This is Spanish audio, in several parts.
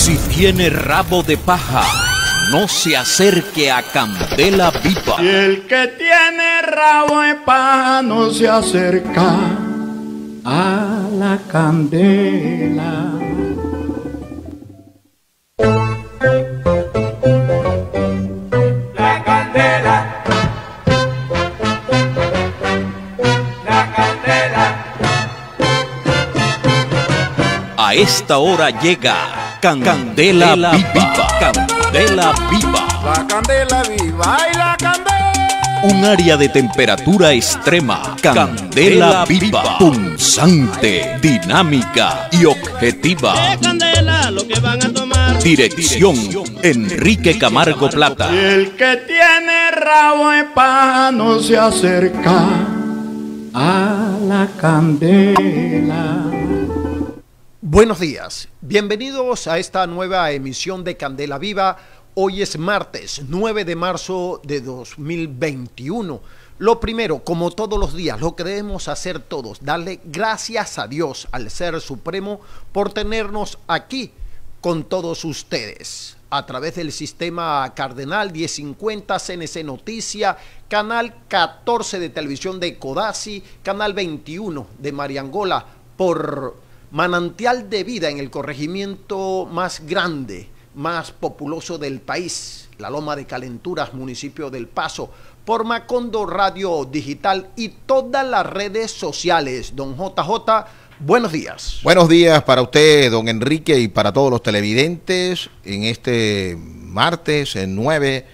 Si tiene rabo de paja, no se acerque a Candela Viva. Y el que tiene rabo de paja no se acerca a la candela. La candela, la candela. A esta hora llega Candela Viva. Candela Viva. La candela viva y la candela. Un área de temperatura extrema. Candela Viva. Punzante, dinámica y objetiva. Candela, lo que van a tomar. Dirección, Enrique Camargo Plata. Y el que tiene rabo de paja no se acerca a la candela. Buenos días, bienvenidos a esta nueva emisión de Candela Viva. Hoy es martes 9 de marzo de 2021. Lo primero, como todos los días, lo que debemos hacer todos, darle gracias a Dios, al Ser Supremo, por tenernos aquí con todos ustedes. A través del sistema Cardenal 1050, CNC Noticia, Canal 14 de Televisión de Codazzi, Canal 21 de Mariangola, por Manantial de Vida en el corregimiento más grande, más populoso del país, la Loma de Calenturas, municipio del Paso, por Macondo Radio Digital y todas las redes sociales. Don JJ, buenos días. Buenos días para usted, don Enrique, y para todos los televidentes en este martes, el 9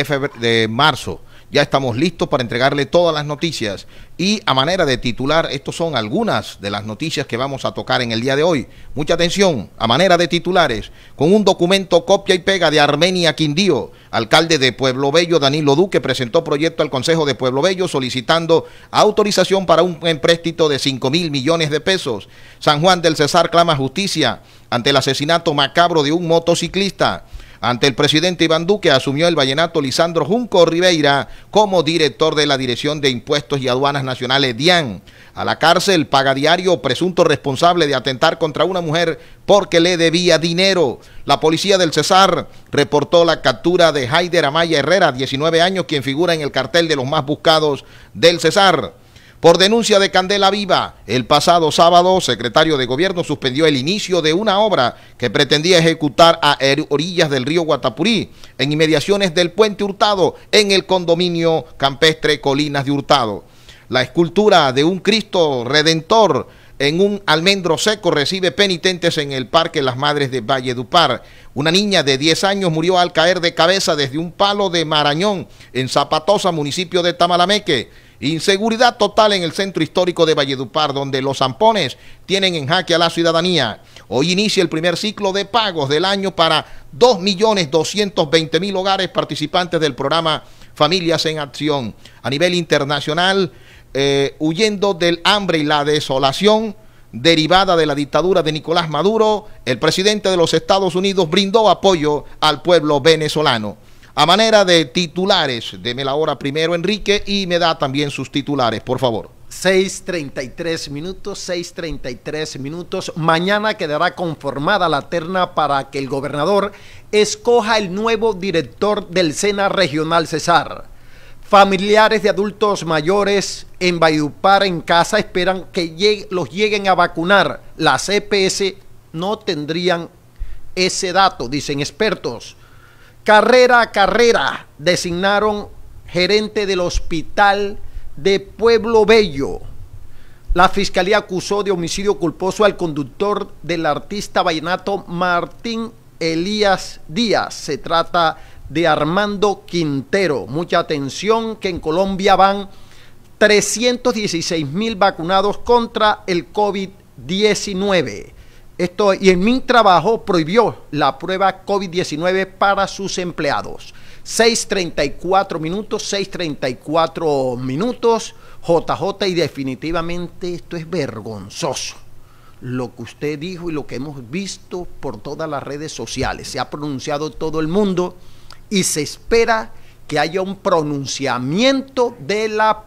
de marzo. Ya estamos listos para entregarle todas las noticias y a manera de titular, estos son algunas de las noticias que vamos a tocar en el día de hoy. Mucha atención, a manera de titulares, con un documento copia y pega de Armenia Quindío, alcalde de Pueblo Bello, Danilo Duque, presentó proyecto al Consejo de Pueblo Bello solicitando autorización para un empréstito de 5.000 millones de pesos. San Juan del Cesar clama justicia ante el asesinato macabro de un motociclista. Ante el presidente Iván Duque asumió el vallenato Lisandro Junco Ribeira como director de la Dirección de Impuestos y Aduanas Nacionales DIAN. A la cárcel, paga diario, presunto responsable de atentar contra una mujer porque le debía dinero. La policía del Cesar reportó la captura de Haider Amaya Herrera, 19 años, quien figura en el cartel de los más buscados del Cesar. Por denuncia de Candela Viva, el pasado sábado, secretario de Gobierno suspendió el inicio de una obra que pretendía ejecutar a orillas del río Guatapurí, en inmediaciones del Puente Hurtado, en el condominio campestre Colinas de Hurtado. La escultura de un Cristo Redentor en un almendro seco recibe penitentes en el Parque Las Madres de Valledupar. Una niña de 10 años murió al caer de cabeza desde un palo de Marañón, en Zapatosa, municipio de Tamalameque. Inseguridad total en el centro histórico de Valledupar, donde los zampones tienen en jaque a la ciudadanía. Hoy inicia el primer ciclo de pagos del año para 2.220.000 hogares participantes del programa Familias en Acción. A nivel internacional, huyendo del hambre y la desolación derivada de la dictadura de Nicolás Maduro, el presidente de los Estados Unidos brindó apoyo al pueblo venezolano. A manera de titulares, deme la hora primero, Enrique, y me da también sus titulares, por favor. 6:33 minutos. Mañana quedará conformada la terna para que el gobernador escoja el nuevo director del SENA Regional Cesar. Familiares de adultos mayores en Valledupar en casa esperan que los lleguen a vacunar. Las EPS no tendrían ese dato, dicen expertos. Carrera a carrera, designaron gerente del hospital de Pueblo Bello. La fiscalía acusó de homicidio culposo al conductor del artista vallenato Martín Elías Díaz. Se trata de Armando Quintero. Mucha atención, que en Colombia van 316.000 vacunados contra el COVID-19. Y en mi trabajo prohibió la prueba COVID-19 para sus empleados. 6:34 minutos, JJ, y definitivamente esto es vergonzoso. Lo que usted dijo y lo que hemos visto por todas las redes sociales. Se ha pronunciado todo el mundo y se espera que haya un pronunciamiento de la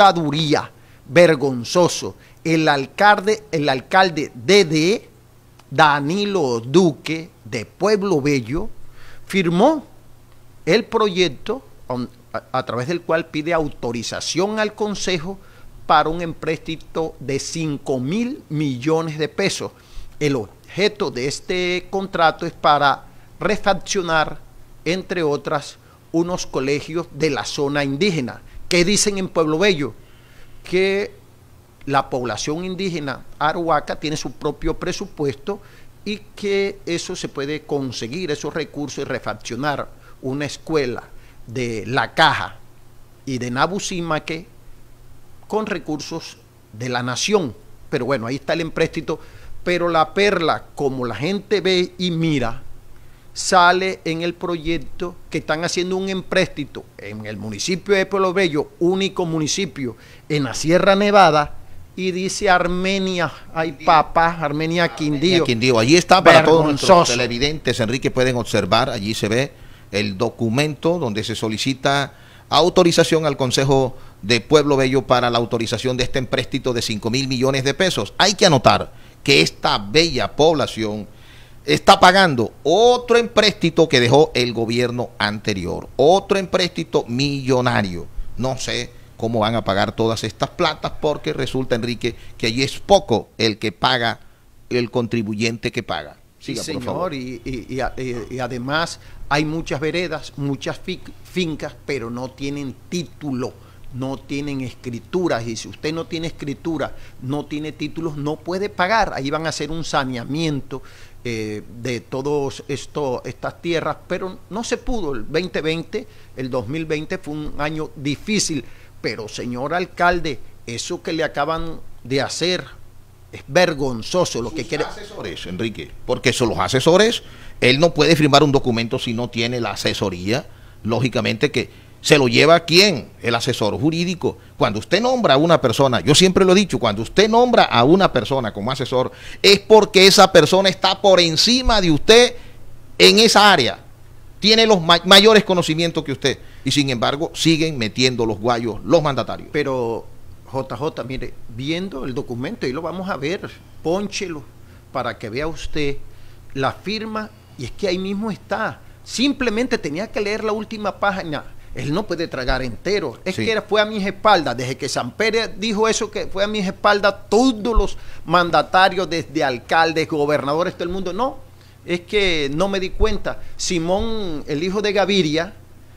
Procuraduría. Vergonzoso. El alcalde DD Danilo Duque de Pueblo Bello firmó el proyecto a través del cual pide autorización al Consejo para un empréstito de 5.000 millones de pesos. El objeto de este contrato es para refaccionar, entre otras, unos colegios de la zona indígena. ¿Qué dicen en Pueblo Bello? Que la población indígena arhuaca tiene su propio presupuesto y que eso se puede conseguir, esos recursos, y refaccionar una escuela de La Caja y de Nabucimaque con recursos de la nación. Pero bueno, ahí está el empréstito, pero la perla, como la gente ve y mira, sale en el proyecto que están haciendo un empréstito en el municipio de Pueblo Bello, único municipio en la Sierra Nevada, y dice Armenia, ay papá, Armenia Quindío. Quindío. Allí está para todos nuestros Vergonzoso. televidentes, Enrique, pueden observar, allí se ve el documento donde se solicita autorización al Consejo de Pueblo Bello para la autorización de este empréstito de 5.000 millones de pesos. Hay que anotar que esta bella población está pagando otro empréstito que dejó el gobierno anterior, otro empréstito millonario. No sé cómo van a pagar todas estas platas, porque resulta, Enrique, que allí es poco el que paga, el contribuyente que paga. Siga, Sí, por favor. señor, y además hay muchas veredas, muchas fincas, pero no tienen título, no tienen escrituras, y si usted no tiene escritura, no tiene títulos, no puede pagar. Ahí van a hacer un saneamiento de todas estas tierras, pero no se pudo. El 2020, el 2020 fue un año difícil, pero señor alcalde, eso que le acaban de hacer es vergonzoso. Lo que quiere... asesores, Enrique, porque son los asesores, él no puede firmar un documento si no tiene la asesoría, lógicamente que se lo lleva ¿quién? El asesor jurídico. Cuando usted nombra a una persona, yo siempre lo he dicho, cuando usted nombra a una persona como asesor, es porque esa persona está por encima de usted en esa área, tiene los mayores conocimientos que usted, y sin embargo siguen metiendo los guayos los mandatarios. Pero JJ, mire, viendo el documento, y lo vamos a ver, pónchelo para que vea usted la firma, y es que ahí mismo está. Simplemente tenía que leer la última página. Él no puede tragar entero. Es Sí. que fue a mis espaldas. Desde que Samper dijo eso, que fue a mis espaldas, todos los mandatarios, desde alcaldes, gobernadores, todo el mundo. No, es que no me di cuenta. Simón, el hijo de Gaviria,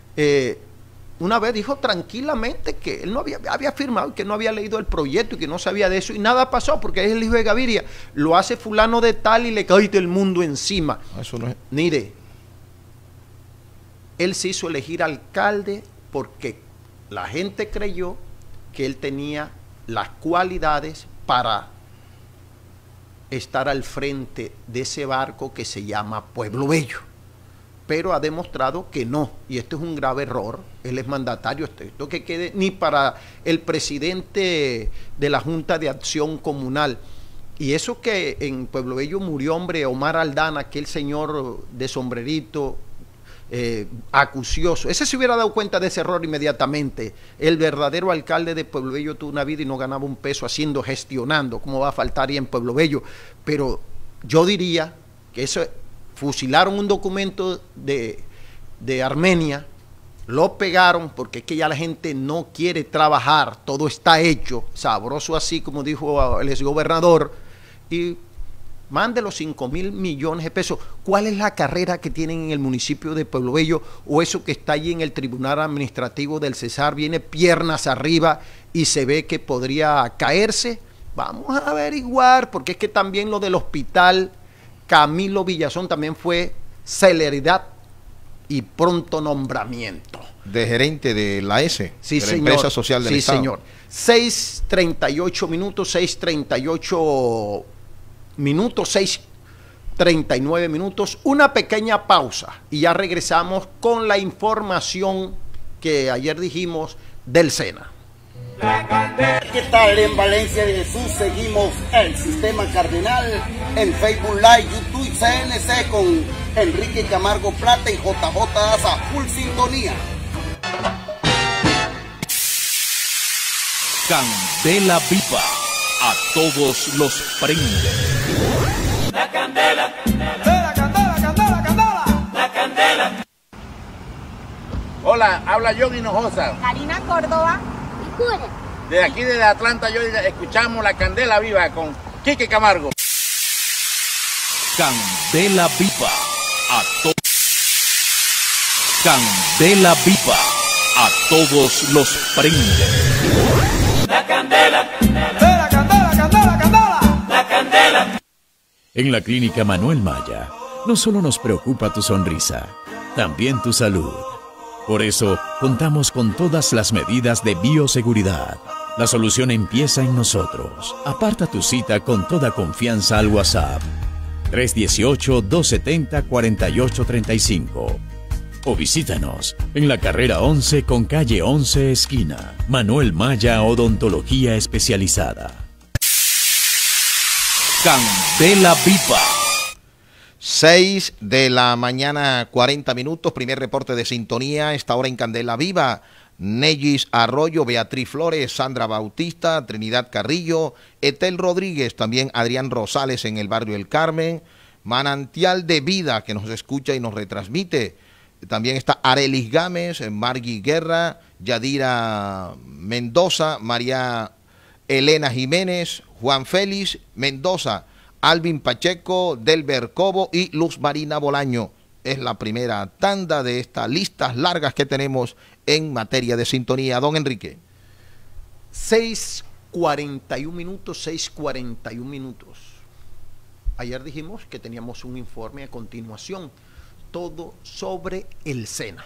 una vez dijo tranquilamente que él no había firmado, que no había leído el proyecto y que no sabía de eso, y nada pasó porque es el hijo de Gaviria. Lo hace fulano de tal y le cae el mundo encima. Eso no es... Mire, él se hizo elegir alcalde porque la gente creyó que él tenía las cualidades para estar al frente de ese barco que se llama Pueblo Bello. Pero ha demostrado que no, y esto es un grave error. Él es mandatario, esto que quede ni para el presidente de la Junta de Acción Comunal. Y eso que en Pueblo Bello murió, hombre, Omar Aldana, aquel señor de sombrerito, acucioso. Ese se hubiera dado cuenta de ese error inmediatamente. El verdadero alcalde de Pueblo Bello tuvo una vida y no ganaba un peso gestionando. ¿Cómo va a faltar ahí en Pueblo Bello? Pero yo diría que eso, fusilaron un documento de Armenia, lo pegaron porque es que ya la gente no quiere trabajar, todo está hecho, sabroso así como dijo el exgobernador, y mande los 5.000 millones de pesos. ¿Cuál es la carrera que tienen en el municipio de Pueblo Bello? O eso que está allí en el Tribunal Administrativo del Cesar, viene piernas arriba y se ve que podría caerse. Vamos a averiguar, porque es que también lo del hospital Camilo Villazón también fue celeridad y pronto nombramiento. De gerente de la S, Sí, de la señor. empresa social del Sí, Estado. señor. 6:38 minutos, 6:38 minutos, 6:39 minutos. Una pequeña pausa y ya regresamos con la información que ayer dijimos del SENA. ¿Qué tal en Valencia de Jesús? Seguimos el Sistema Cardenal en Facebook Live, YouTube y CNC con Enrique Camargo Plata y JJ Daza, full sintonía. Candela viva, a todos los prende. La candela. La candela, candela, candela. La candela. Hola, habla John Hinojosa. Karina Córdoba. Y Cura. De aquí desde Atlanta, yo escuchamos La Candela Viva con Quique Camargo. Candela Viva. Candela Viva. A todos los prende. La candela. La candela, candela, candela. La candela. En la Clínica Manuel Maya, no solo nos preocupa tu sonrisa, también tu salud. Por eso, contamos con todas las medidas de bioseguridad. La solución empieza en nosotros. Aparta tu cita con toda confianza al WhatsApp 318-270-4835 o visítanos en la carrera 11 con calle 11 esquina. Manuel Maya Odontología Especializada. Candela Viva. 6 de la mañana, 40 minutos, primer reporte de sintonía, esta hora en Candela Viva. Nellis Arroyo, Beatriz Flores, Sandra Bautista, Trinidad Carrillo, Etel Rodríguez, también Adrián Rosales en el barrio El Carmen, Manantial de Vida, que nos escucha y nos retransmite. También está Arelis Gámez, Margui Guerra, Yadira Mendoza, María Elena Jiménez, Juan Félix Mendoza, Alvin Pacheco, Delber Cobo y Luz Marina Bolaño. Es la primera tanda de estas listas largas que tenemos en materia de sintonía. Don Enrique. 6:41 minutos, 6:41 minutos. Ayer dijimos que teníamos un informe a continuación, todo sobre el SENA.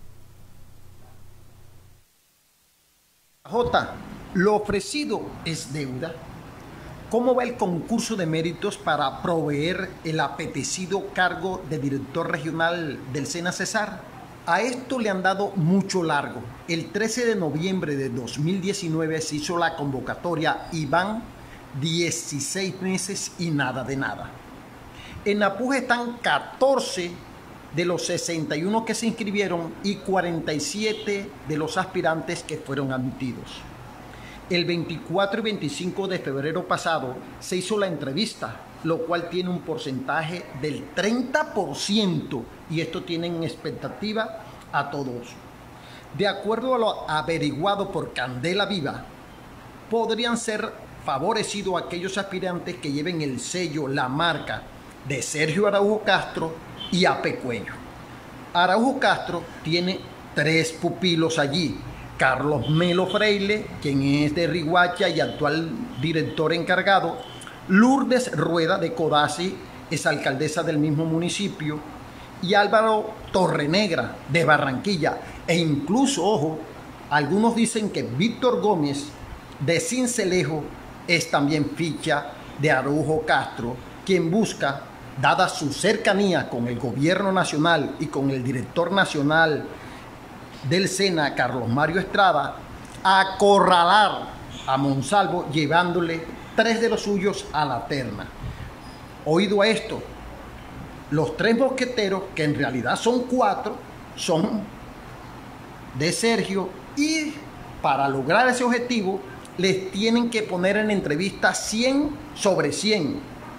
J, lo ofrecido es deuda. ¿Cómo va el concurso de méritos para proveer el apetecido cargo de director regional del SENA Cesar? A esto le han dado mucho largo. El 13 de noviembre de 2019 se hizo la convocatoria y van 16 meses y nada de nada. En la puja están 14 de los 61 que se inscribieron y 47 de los aspirantes que fueron admitidos. El 24 y 25 de febrero pasado se hizo la entrevista, lo cual tiene un porcentaje del 30% y esto tiene en expectativa a todos. De acuerdo a lo averiguado por Candela Viva, podrían ser favorecidos aquellos aspirantes que lleven el sello, la marca de Sergio Araujo Castro y Ape Cuello. Araujo Castro tiene 3 pupilos allí. Carlos Melo Freile, quien es de Riguacha y actual director encargado, Lourdes Rueda de Codazzi, es alcaldesa del mismo municipio, y Álvaro Torrenegra de Barranquilla, e incluso, ojo, algunos dicen que Víctor Gómez de Cincelejo es también ficha de Araujo Castro, quien busca, dada su cercanía con el gobierno nacional y con el director nacional del SENA, Carlos Mario Estrada, acorralar a Monsalvo llevándole 3 de los suyos a la terna. Oído a esto, los 3 mosqueteros, que en realidad son 4, son de Sergio, y para lograr ese objetivo les tienen que poner en entrevista 100 sobre 100.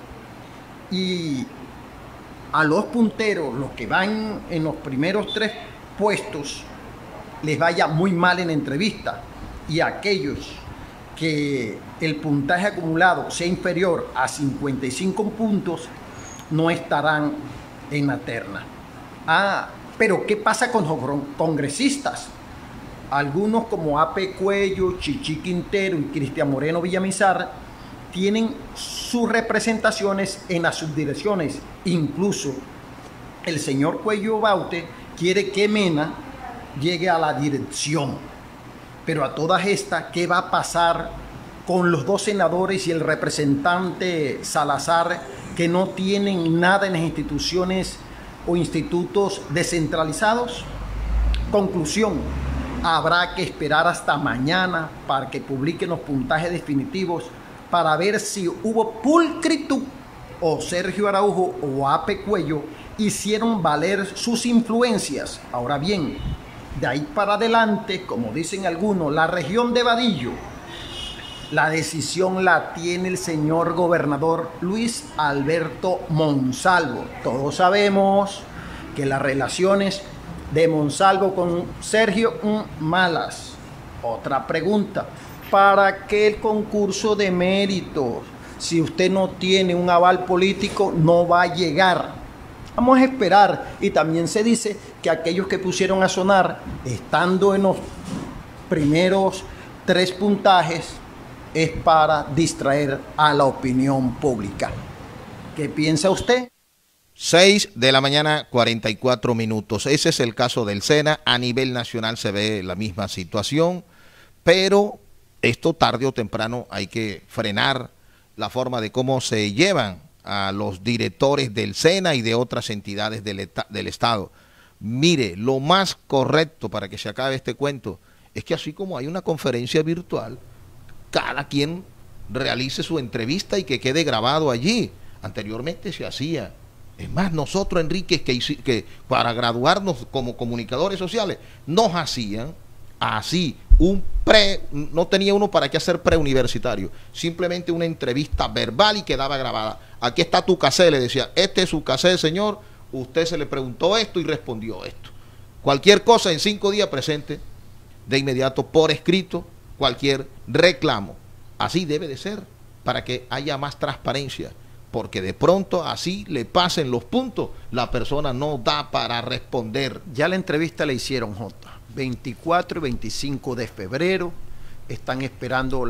Y a los punteros, los que van en los primeros 3 puestos, les vaya muy mal en entrevista, y aquellos que el puntaje acumulado sea inferior a 55 puntos no estarán en la terna. Pero ¿qué pasa con los congresistas? Algunos como Ape Cuello, Chichi Quintero y Cristian Moreno Villamizar tienen sus representaciones en las subdirecciones. Incluso el señor Cuello Baute quiere que Mena llegue a la dirección. Pero a todas estas, ¿qué va a pasar con los 2 senadores y el representante Salazar, que no tienen nada en las instituciones o institutos descentralizados? Conclusión, habrá que esperar hasta mañana para que publiquen los puntajes definitivos para ver si hubo pulcritud o Sergio Araujo o Ape Cuello hicieron valer sus influencias. Ahora bien, de ahí para adelante, como dicen algunos, la región de Vadillo, La decisión la tiene el señor gobernador Luis Alberto Monsalvo. Todos sabemos que las relaciones de Monsalvo con Sergio malas. Otra pregunta, ¿para qué el concurso de méritos? Si usted no tiene un aval político, no va a llegar. Vamos a esperar. Y también se dice que aquellos que pusieron a sonar, estando en los primeros 3 puntajes, es para distraer a la opinión pública. ¿Qué piensa usted? 6 de la mañana, 44 minutos. Ese es el caso del SENA. A nivel nacional se ve la misma situación, pero esto tarde o temprano hay que frenar la forma de cómo se llevan a los directores del SENA y de otras entidades del Estado. Mire, lo más correcto para que se acabe este cuento es que así como hay una conferencia virtual, cada quien realice su entrevista y que quede grabado allí. Anteriormente se hacía. Es más, nosotros, Enrique, que para graduarnos como comunicadores sociales, nos hacían así, no tenía uno para qué hacer preuniversitario, simplemente una entrevista verbal y quedaba grabada. Aquí está tu cassette, le decía, este es su cassette, señor, usted se le preguntó esto y respondió esto. Cualquier cosa en 5 días presente, de inmediato por escrito, cualquier reclamo. Así debe de ser, para que haya más transparencia, porque de pronto así le pasen los puntos, la persona no da para responder. Ya la entrevista la hicieron, Jota, 24 y 25 de febrero, están esperando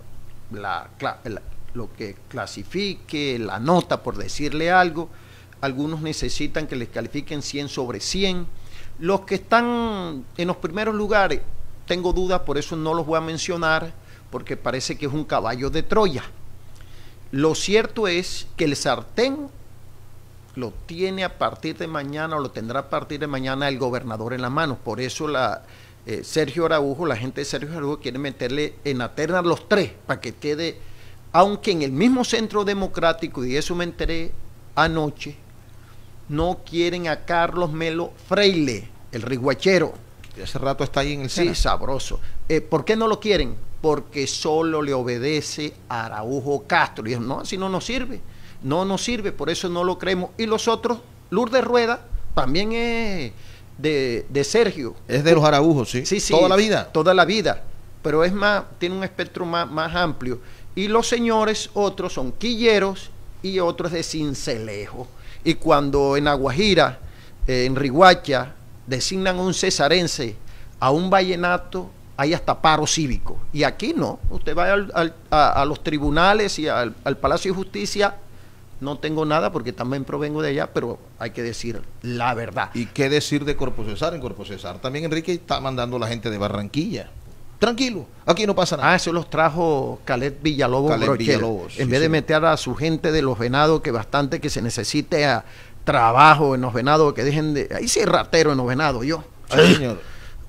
lo que clasifique, la nota, por decirle algo. Algunos necesitan que les califiquen 100 sobre 100. Los que están en los primeros lugares, tengo dudas, por eso no los voy a mencionar, porque parece que es un caballo de Troya. Lo cierto es que el sartén lo tiene a partir de mañana, o lo tendrá a partir de mañana el gobernador en la mano. Por eso Sergio Araujo, la gente de Sergio Araujo quiere meterle en la terna los 3, para que quede, aunque en el mismo Centro Democrático, y eso me enteré anoche, no quieren a Carlos Melo Freile, el riguachero. Hace rato está ahí en el SENA. Sí, sabroso. ¿Por qué no lo quieren? Porque solo le obedece a Araujo Castro. Y dijo, no, así no nos sirve. No nos sirve, por eso no lo creemos. Y los otros, Lourdes Rueda, también es de Sergio. Es de los Araujos, sí. Sí, sí. Toda la vida. Toda la vida. Pero es más, tiene un espectro más amplio. Y los señores, otros son quilleros y otros de Cincelejo. Y cuando en Aguajira, en Riguacha, designan a un cesarense, a un vallenato, hay hasta paro cívico. Y aquí no. Usted va a los tribunales y al Palacio de Justicia. No tengo nada porque también provengo de allá, pero hay que decir la verdad. ¿Y qué decir de Corpo Cesar? En Corpo Cesar también Enrique está mandando a la gente de Barranquilla. Tranquilo, aquí no pasa nada. Eso los trajo Calet Villalobos. En vez de meter a su gente de los venados, que bastante que se necesite a trabajo en los venados, que dejen de... Ahí sí es ratero en los venados, yo. Sí, señor.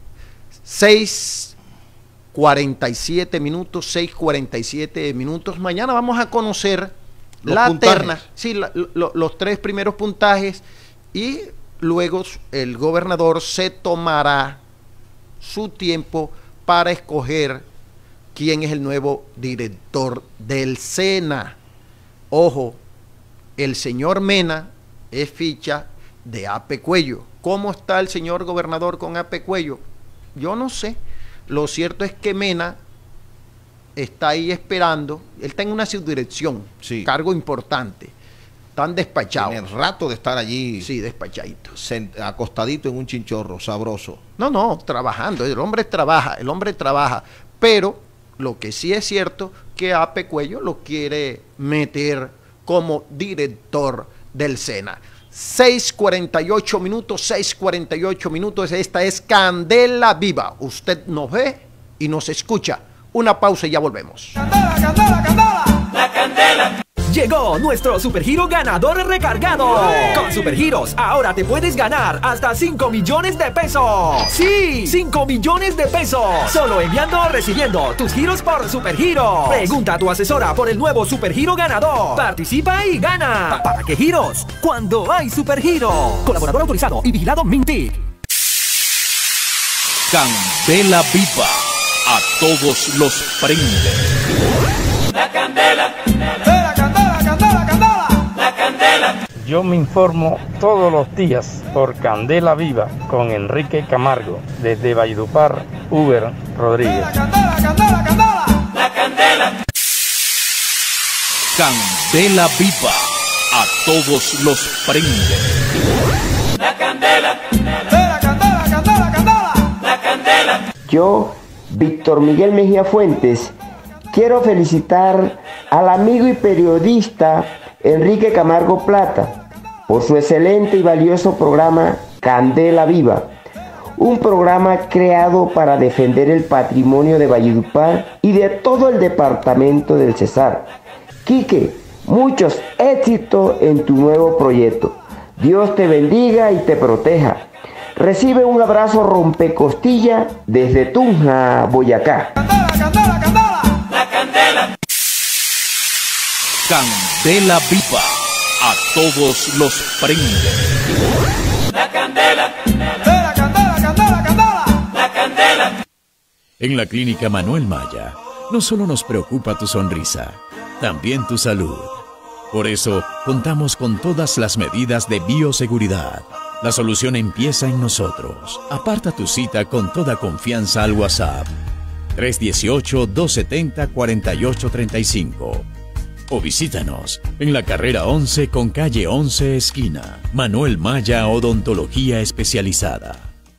6:47 minutos, 6:47 minutos. Mañana vamos a conocer los la puntajes. terna, sí, los 3 primeros puntajes, y luego el gobernador se tomará su tiempo para escoger quién es el nuevo director del SENA. Ojo, el señor Mena es ficha de Ape Cuello. ¿Cómo está el señor gobernador con Ape Cuello? Yo no sé. Lo cierto es que Mena está ahí esperando. Él está en una subdirección, sí, cargo importante. Están despachados. Tiene rato de estar allí. Sí, despachadito. Acostadito en un chinchorro, sabroso. No, trabajando. El hombre trabaja. Pero lo que sí es cierto, que Ape Cuello lo quiere meter como director del SENA. 6:48 minutos. Esta es Candela Viva. Usted nos ve y nos escucha. Una pausa y ya volvemos. ¡Candela, candela, candela! La candela. Llegó nuestro Supergiro ganador recargado. Con Supergiros, ahora te puedes ganar hasta 5 millones de pesos. ¡Sí! 5 millones de pesos. Solo enviando o recibiendo tus giros por Supergiros. Pregunta a tu asesora por el nuevo Supergiro ganador. Participa y gana. ¿Para qué giros? Cuando hay Supergiro. Colaborador autorizado y vigilado Mintic. Candela Viva. a todos los prende. La candela, candela, candela, candela, candela, la candela. Yo me informo todos los días por Candela Viva con Enrique Camargo, desde Valledupar, Uber Rodríguez. La candela, candela, candela, la candela. Candela viva, a todos los prende. La candela, candela, candela, candela, candela, la candela. Yo, Víctor Miguel Mejía Fuentes, quiero felicitar al amigo y periodista Enrique Camargo Plata por su excelente y valioso programa Candela Viva, un programa creado para defender el patrimonio de Valledupar y de todo el departamento del Cesar. Quique, muchos éxitos en tu nuevo proyecto. Dios te bendiga y te proteja. Recibe un abrazo rompecostilla desde Tunja, Boyacá. Candela, candela, candela, la candela. Candela viva, a todos los prende. La candela, candela, candela, candela, candela, la candela. En la Clínica Manuel Maya, no solo nos preocupa tu sonrisa, también tu salud. Por eso, contamos con todas las medidas de bioseguridad. La solución empieza en nosotros. Aparta tu cita con toda confianza al WhatsApp 318-270-4835 o visítanos en la carrera 11 con calle 11 esquina. Manuel Maya Odontología Especializada.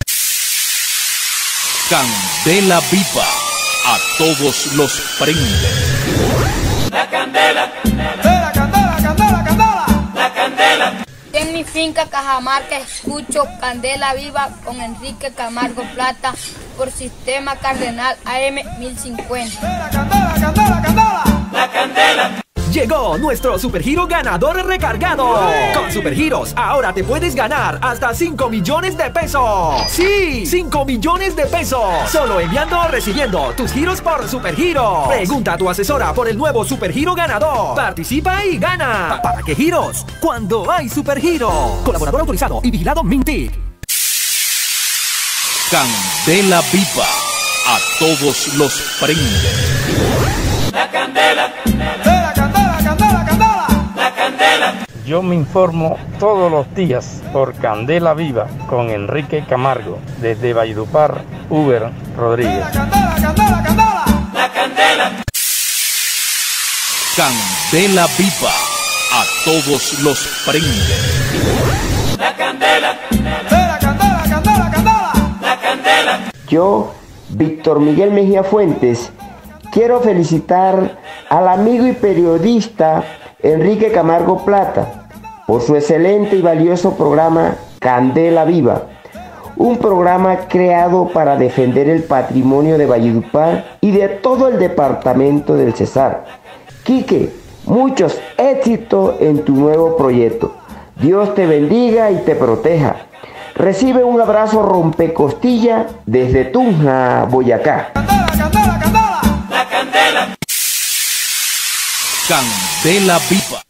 Candela viva, a todos los prende. La candela, candela, candela, candela, candela, la candela. En mi finca Cajamarca escucho Candela Viva con Enrique Camargo Plata por Sistema Cardenal AM 1050. La candela, candela, candela, la candela. Llegó nuestro Supergiro ganador recargado. Con Supergiros ahora te puedes ganar hasta 5 millones de pesos. Sí, 5 millones de pesos. Solo enviando o recibiendo tus giros por Supergiro. Pregunta a tu asesora por el nuevo Supergiro ganador. Participa y gana. ¿Para qué giros? Cuando hay Supergiro. Colaborador autorizado y vigilado Mintic. Candela viva, a todos los prende. La candela, candela, candela, candela, candela, la candela. Yo me informo todos los días por Candela Viva con Enrique Camargo, desde Valledupar, Uber Rodríguez. La candela, candela, candela, la candela. Candela viva, a todos los prende. La candela, candela, candela, candela, candela, la candela. Yo, Víctor Miguel Mejía Fuentes, quiero felicitar al amigo y periodista Enrique Camargo Plata por su excelente y valioso programa Candela Viva, un programa creado para defender el patrimonio de Valledupar y de todo el departamento del Cesar. Quique, muchos éxitos en tu nuevo proyecto. Dios te bendiga y te proteja. Recibe un abrazo rompecostilla desde Tunja, Boyacá. Candela, candela, candela, la candela. Candela viva.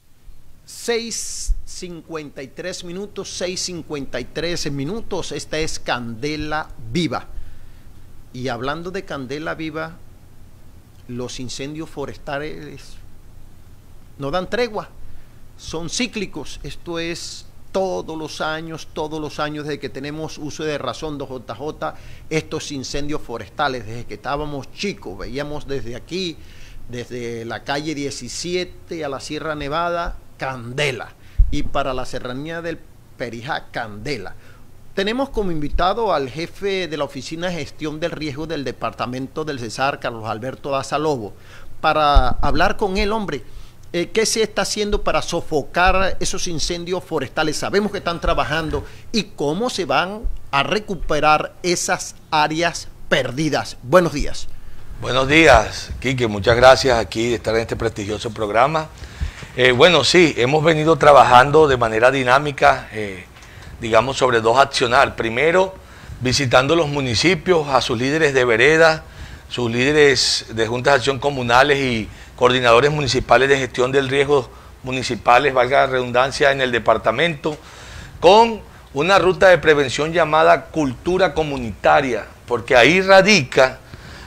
6:53 minutos, 6:53 minutos. Esta es Candela Viva. Y hablando de Candela Viva, los incendios forestales no dan tregua, son cíclicos. Esto es todos los años, desde que tenemos uso de razón, 2JJ, estos incendios forestales, desde que estábamos chicos, veíamos desde aquí, desde la calle 17 a la Sierra Nevada, candela, y para la serranía del Perijá, candela. Tenemos como invitado al jefe de la Oficina de Gestión del Riesgo del Departamento del Cesar, Carlos Alberto Daza Lobo, para hablar con él, hombre. ¿Qué se está haciendo para sofocar esos incendios forestales? Sabemos que están trabajando, y cómo se van a recuperar esas áreas perdidas. Buenos días. Buenos días, Quique, muchas gracias aquí de estar en este prestigioso programa. Bueno, sí, hemos venido trabajando de manera dinámica, digamos, sobre dos accionar. Primero, visitando los municipios, a sus líderes de vereda, sus líderes de juntas de acción comunales y coordinadores municipales de gestión del riesgo municipales, valga la redundancia, en el departamento, con una ruta de prevención llamada cultura comunitaria, porque ahí radica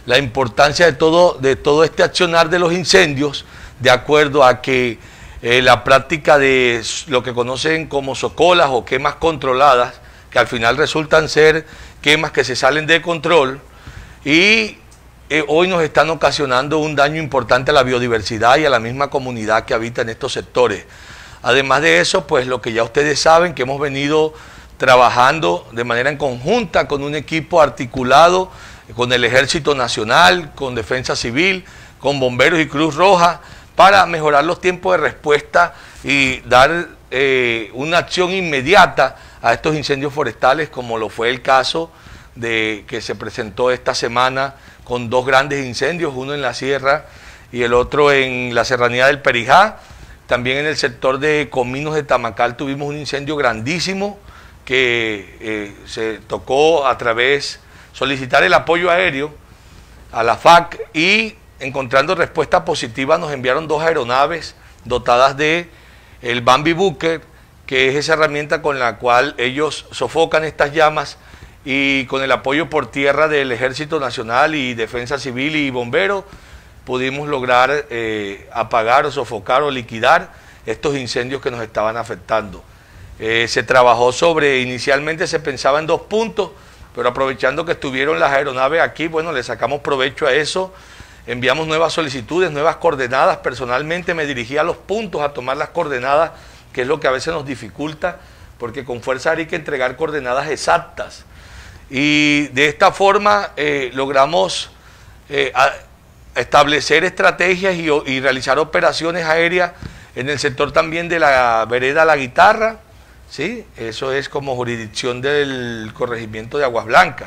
la importancia de todo este accionar de los incendios, de acuerdo a que la práctica de lo que conocen como socolas o quemas controladas, que al final resultan ser quemas que se salen de control y hoy nos están ocasionando un daño importante a la biodiversidad y a la misma comunidad que habita en estos sectores. Además de eso, pues lo que ya ustedes saben, que hemos venido trabajando de manera en conjunta con un equipo articulado, con el Ejército Nacional, con Defensa Civil, con Bomberos y Cruz Roja, para mejorar los tiempos de respuesta y dar una acción inmediata a estos incendios forestales, como lo fue el caso de que se presentó esta semana con 2 grandes incendios, uno en la sierra y el otro en la serranía del Perijá. También en el sector de Cominos de Tamacal tuvimos un incendio grandísimo que se tocó a través solicitar el apoyo aéreo a la FAC y encontrando respuesta positiva nos enviaron 2 aeronaves dotadas de el Bambi Booker, que es esa herramienta con la cual ellos sofocan estas llamas, y con el apoyo por tierra del Ejército Nacional y Defensa Civil y Bomberos pudimos lograr apagar o sofocar o liquidar estos incendios que nos estaban afectando. Se trabajó inicialmente se pensaba en 2 puntos, pero aprovechando que estuvieron las aeronaves aquí, bueno, le sacamos provecho a eso, enviamos nuevas solicitudes, nuevas coordenadas. Personalmente me dirigí a los puntos a tomar las coordenadas, que es lo que a veces nos dificulta, porque con Fuerza Aérea hay que entregar coordenadas exactas. Y de esta forma logramos establecer estrategias y realizar operaciones aéreas en el sector también de la vereda La Guitarra, ¿sí? Eso es como jurisdicción del corregimiento de Aguas Blancas.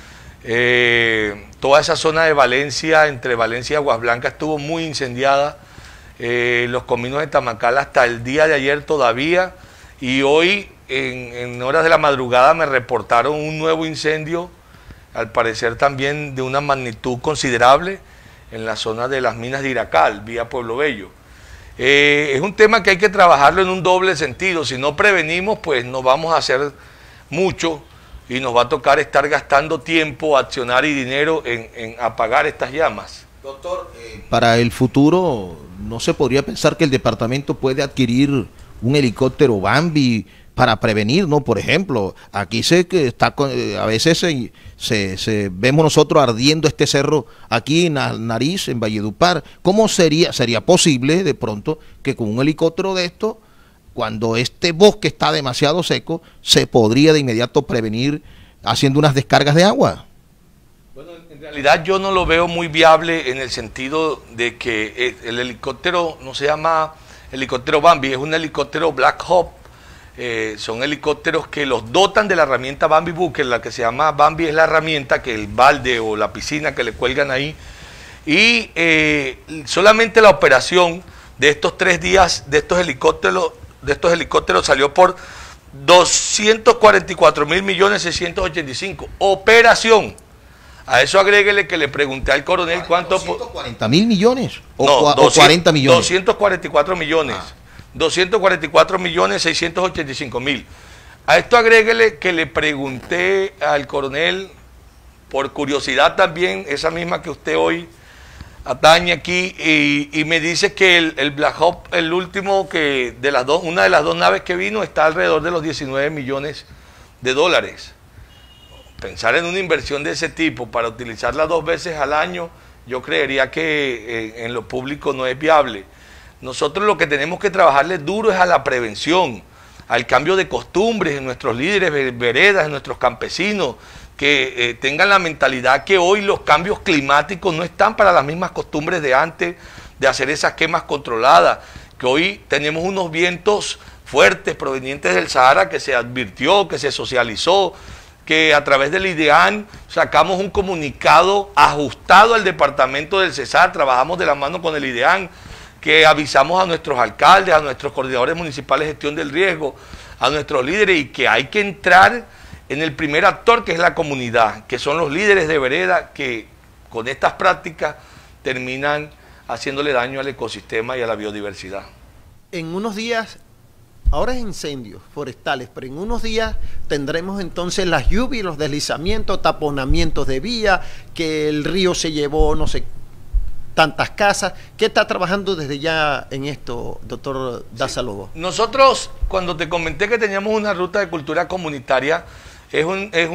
Toda esa zona de Valencia, entre Valencia y Aguas Blancas, estuvo muy incendiada. Los Cominos de Tamacal hasta el día de ayer todavía, y hoy en horas de la madrugada me reportaron un nuevo incendio, al parecer también de una magnitud considerable, en la zona de las minas de Iracal, vía Pueblo Bello. Es un tema que hay que trabajarlo en un doble sentido. Si no prevenimos, pues no vamos a hacer mucho y nos va a tocar estar gastando tiempo, accionar y dinero en apagar estas llamas. Doctor, para el futuro, ¿no se podría pensar que el departamento puede adquirir un helicóptero Bambi para prevenir, ¿no? Por ejemplo, aquí sé que está a veces vemos nosotros ardiendo este cerro aquí en Nariz, en Valledupar. ¿Cómo sería posible de pronto que con un helicóptero de esto, cuando este bosque está demasiado seco, se podría de inmediato prevenir haciendo unas descargas de agua? Bueno, en realidad yo no lo veo muy viable, en el sentido de que el helicóptero no se llama helicóptero Bambi, es un helicóptero Black Hawk. Son helicópteros que los dotan de la herramienta Bambi Booker. La que se llama Bambi es la herramienta, que el balde o la piscina que le cuelgan ahí, y solamente la operación de estos 3 días de estos helicópteros salió por 244.685.000. Operación. A eso agréguele que le pregunté al coronel cuánto... 240.000 millones o, no, o 40 millones. 244 millones. 244.685.000. A esto agréguele que le pregunté al coronel, por curiosidad también, esa misma que usted hoy atañe aquí, y me dice que el Black Hawk, el último que de las dos, una de las 2 naves que vino, está alrededor de los 19 millones de dólares. Pensar en una inversión de ese tipo para utilizarla 2 veces al año, yo creería que en lo público no es viable. Nosotros lo que tenemos que trabajarle duro es a la prevención, al cambio de costumbres en nuestros líderes de veredas, en nuestros campesinos, que tengan la mentalidad que hoy los cambios climáticos no están para las mismas costumbres de antes, de hacer esas quemas controladas, que hoy tenemos unos vientos fuertes provenientes del Sahara que se advirtió, que se socializó, que a través del IDEAN sacamos un comunicado ajustado al departamento del Cesar, trabajamos de la mano con el IDEAN, que avisamos a nuestros alcaldes, a nuestros coordinadores municipales de gestión del riesgo, a nuestros líderes, y que hay que entrar en el primer actor, que es la comunidad, que son los líderes de vereda, que con estas prácticas terminan haciéndole daño al ecosistema y a la biodiversidad. En unos días ahora es incendios forestales, pero en unos días tendremos entonces las lluvias, los deslizamientos, taponamientos de vía, que el río se llevó no sé tantas casas. ¿Qué está trabajando desde ya en esto, doctor Daza Lobo? Nosotros, cuando te comenté que teníamos una ruta de cultura comunitaria, es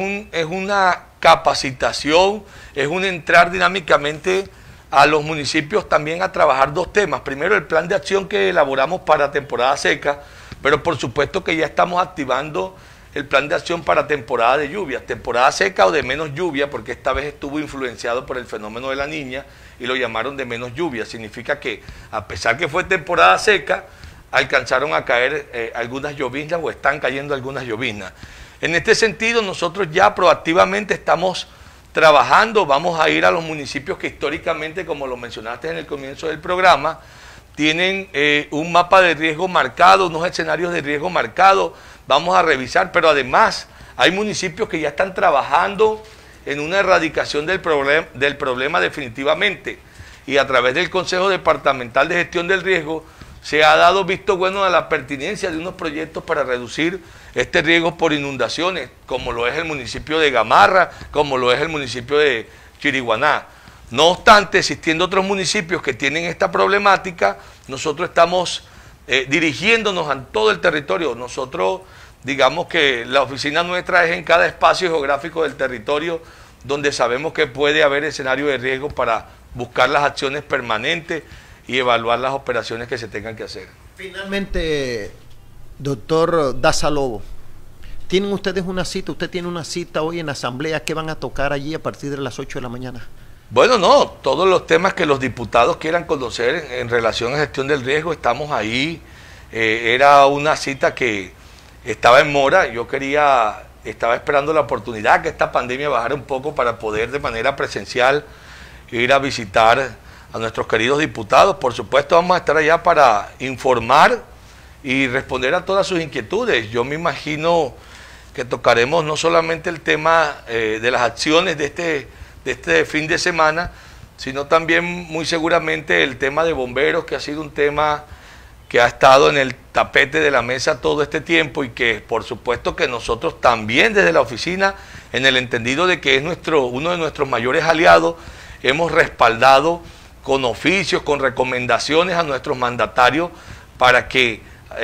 una capacitación, es un entrar dinámicamente a los municipios también a trabajar dos temas. Primero, el plan de acción que elaboramos para temporada seca, pero por supuesto que ya estamos activando el plan de acción para temporada de lluvia, temporada seca o de menos lluvia, porque esta vez estuvo influenciado por el fenómeno de la Niña y lo llamaron de menos lluvia. Significa que a pesar que fue temporada seca, alcanzaron a caer algunas lloviznas o están cayendo algunas lloviznas. En este sentido, nosotros ya proactivamente estamos trabajando, vamos a ir a los municipios que históricamente, como lo mencionaste en el comienzo del programa, tienen un mapa de riesgo marcado, unos escenarios de riesgo marcado, vamos a revisar, pero además hay municipios que ya están trabajando en una erradicación del problema definitivamente, y a través del Consejo Departamental de Gestión del Riesgo se ha dado visto bueno a la pertinencia de unos proyectos para reducir este riesgo por inundaciones, como lo es el municipio de Gamarra, como lo es el municipio de Chiriguaná. No obstante, existiendo otros municipios que tienen esta problemática, nosotros estamos dirigiéndonos a todo el territorio. Nosotros, digamos que la oficina nuestra es en cada espacio geográfico del territorio donde sabemos que puede haber escenario de riesgo para buscar las acciones permanentes y evaluar las operaciones que se tengan que hacer. Finalmente, doctor Daza Lobo, ¿tienen ustedes una cita? ¿Usted tiene una cita hoy en la asamblea? ¿Qué van a tocar allí a partir de las 8 de la mañana? Bueno, no, todos los temas que los diputados quieran conocer en relación a gestión del riesgo, estamos ahí. Era una cita que estaba en mora, estaba esperando la oportunidad que esta pandemia bajara un poco para poder de manera presencial ir a visitar a nuestros queridos diputados. Por supuesto vamos a estar allá para informar y responder a todas sus inquietudes. Yo me imagino que tocaremos no solamente el tema de las acciones de este fin de semana, sino también muy seguramente el tema de bomberos, que ha sido un tema que ha estado en el tapete de la mesa todo este tiempo y que por supuesto que nosotros también desde la oficina, en el entendido de que es uno de nuestros mayores aliados, hemos respaldado con oficios, con recomendaciones a nuestros mandatarios para que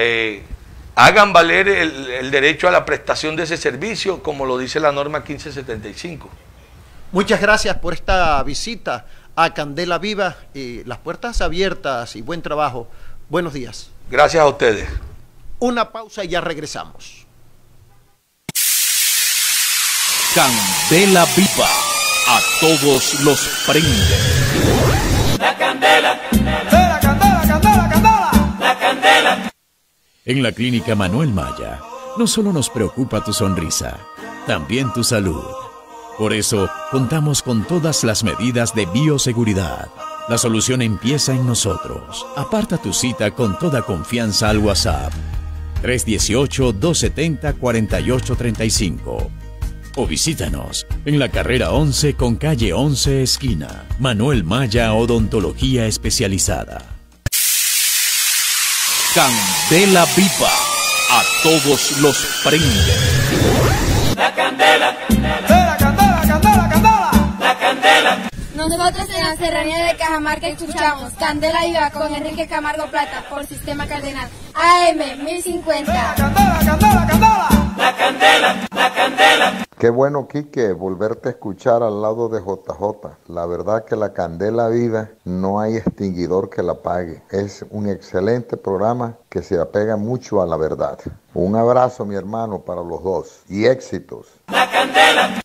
hagan valer el derecho a la prestación de ese servicio, como lo dice la norma 1575. Muchas gracias por esta visita a Candela Viva, y las puertas abiertas y buen trabajo. Buenos días. Gracias a ustedes. Una pausa y ya regresamos. Candela Viva, a todos los prende. La candela, candela, candela, candela, candela, la candela. En la Clínica Manuel Maya, no solo nos preocupa tu sonrisa, también tu salud. Por eso, contamos con todas las medidas de bioseguridad. La solución empieza en nosotros. Aparta tu cita con toda confianza al WhatsApp 318-270-4835 o visítanos en la carrera 11 con calle 11 esquina. Manuel Maya Odontología Especializada. Candela Viva, a todos los prende. La candela, candela, candela, candela, candela, la candela. Nosotros en la serranía de Cajamarca escuchamos Candela Viva con Enrique Camargo Plata por Sistema Cardenal AM 1050. La candela, candela, candela, la candela, la candela. Qué bueno, Quique, volverte a escuchar al lado de JJ. La verdad que la Candela Viva no hay extinguidor que la apague. Es un excelente programa que se apega mucho a la verdad. Un abrazo, mi hermano, para los dos y éxitos. La candela.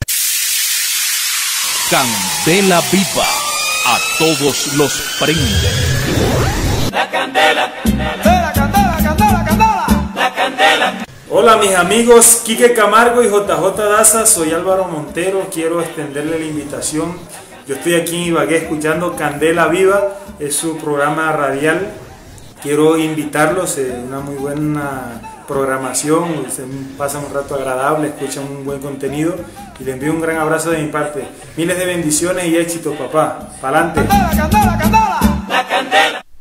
Candela Viva, a todos los prende. La candela, candela, candela, candela, candela, la candela. Hola mis amigos, Quique Camargo y JJ Daza, soy Álvaro Montero, quiero extenderle la invitación. Yo estoy aquí en Ibagué escuchando Candela Viva, es su programa radial. Quiero invitarlos, una muy buena programación, se pasan un rato agradable, escuchan un buen contenido y les envío un gran abrazo de mi parte. Miles de bendiciones y éxitos, papá. ¡Pa'lante! Candela, candela, candela, la candela.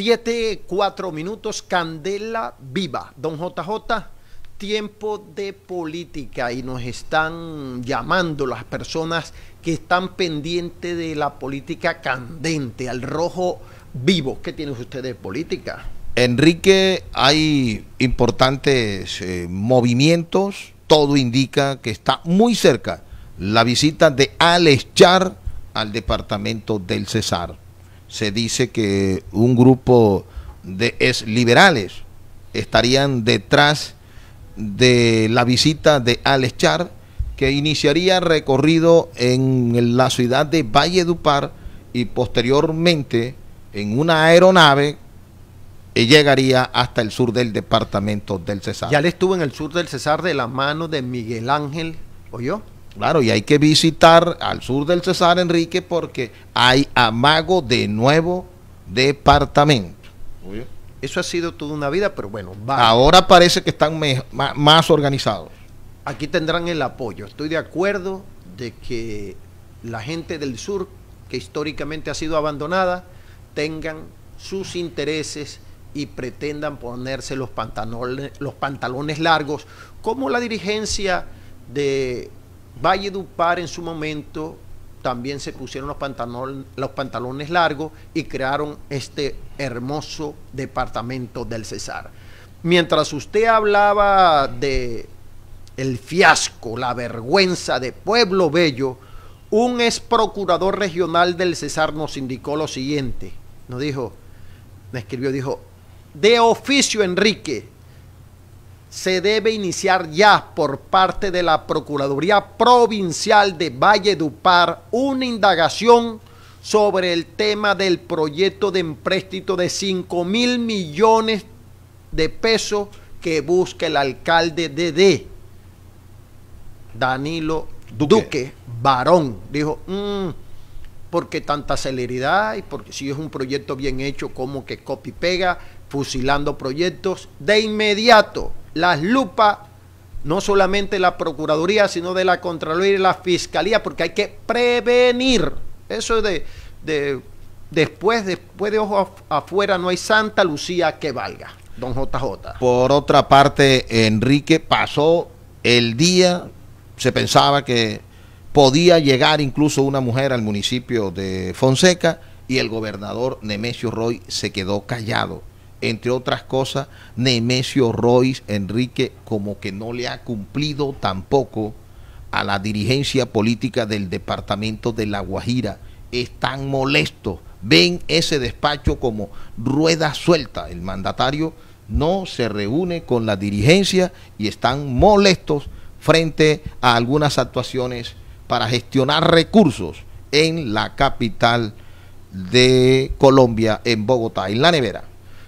7:04, Candela Viva. Don JJ, tiempo de política y nos están llamando las personas que están pendientes de la política candente, al rojo vivo. ¿Qué tienen ustedes de política? Enrique, hay importantes movimientos, todo indica que está muy cerca la visita de Alex Char al departamento del Cesar. Se dice que un grupo de exliberales estarían detrás de la visita de Alex Char, que iniciaría recorrido en la ciudad de Valledupar y posteriormente en una aeronave llegaría hasta el sur del departamento del Cesar. Ya le estuvo en el sur del Cesar de la mano de Miguel Ángel, ¿oyó? Claro, y hay que visitar al sur del Cesar, Enrique, porque hay amago de nuevo departamento. ¿Oyó? Eso ha sido toda una vida, pero bueno, vale. Ahora parece que están más organizados. Aquí tendrán el apoyo. Estoy de acuerdo de que la gente del sur, que históricamente ha sido abandonada, tengan sus intereses y pretendan ponerse los pantalones largos, como la dirigencia de Valledupar en su momento también se pusieron los pantalones largos y crearon este hermoso departamento del Cesar. Mientras usted hablaba de el fiasco, la vergüenza de Pueblo Bello, un ex procurador regional del Cesar nos indicó lo siguiente, dijo, de oficio, Enrique, se debe iniciar ya por parte de la Procuraduría Provincial de Valledupar una indagación sobre el tema del proyecto de empréstito de 5.000 millones de pesos que busca el alcalde de Danilo Duque Barón. Dijo, ¿por qué tanta celeridad? Y porque si es un proyecto bien hecho, como que copy pega, fusilando proyectos de inmediato. Las lupas, no solamente la Procuraduría, sino de la Contraloría y la Fiscalía, porque hay que prevenir. Eso después de ojo afuera no hay Santa Lucía que valga, don JJ. Por otra parte, Enrique, pasó el día, se pensaba que podía llegar incluso una mujer al municipio de Fonseca y el gobernador Nemesio Roy se quedó callado. Entre otras cosas, Nemesio Roy, Enrique, como que no le ha cumplido tampoco a la dirigencia política del departamento de La Guajira. Están molestos, ven ese despacho como rueda suelta. El mandatario no se reúne con la dirigencia y están molestos frente a algunas actuaciones para gestionar recursos en la capital de Colombia, en Bogotá, en la nevera.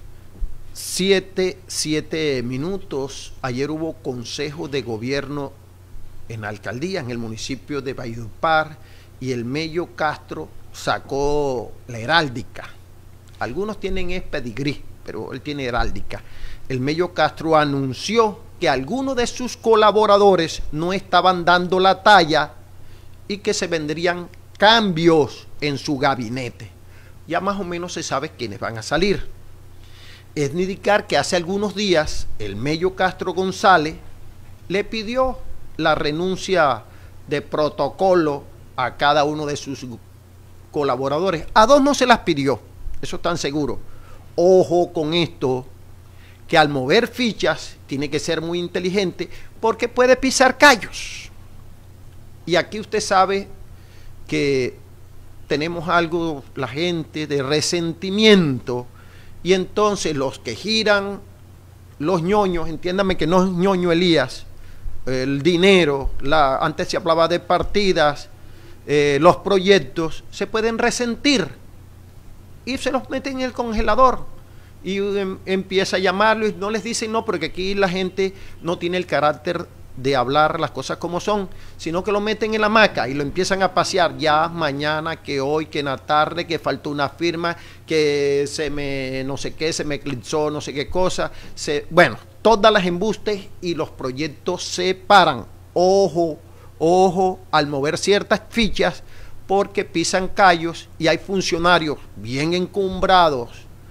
7 minutos. Ayer hubo consejo de gobierno en la alcaldía, en el municipio de Valledupar, y el Mello Castro sacó la heráldica. Algunos tienen pedigrí, pero él tiene heráldica. El Mello Castro anunció que algunos de sus colaboradores no estaban dando la talla y que se vendrían cambios en su gabinete. Ya más o menos se sabe quiénes van a salir. Es indicar que hace algunos días el Mello Castro González le pidió la renuncia de protocolo a cada uno de sus colaboradores. A 2 no se las pidió, eso están seguros. Ojo con esto, que al mover fichas tiene que ser muy inteligente porque puede pisar callos. Y aquí usted sabe que tenemos algo, la gente, de resentimiento. Y entonces los que giran, los ñoños, entiéndame que no es ñoño Elías, el dinero, antes se hablaba de partidas, los proyectos, se pueden resentir y se los meten en el congelador y empieza a llamarlo y no les dicen no, porque aquí la gente no tiene el carácter de hablar las cosas como son, sino que lo meten en la hamaca y lo empiezan a pasear ya mañana, que hoy, que en la tarde, que faltó una firma, que no sé qué, se me eclipsó no sé qué cosa, bueno, todas las embustes y los proyectos se paran. Ojo, ojo al mover ciertas fichas porque pisan callos y hay funcionarios bien encumbrados,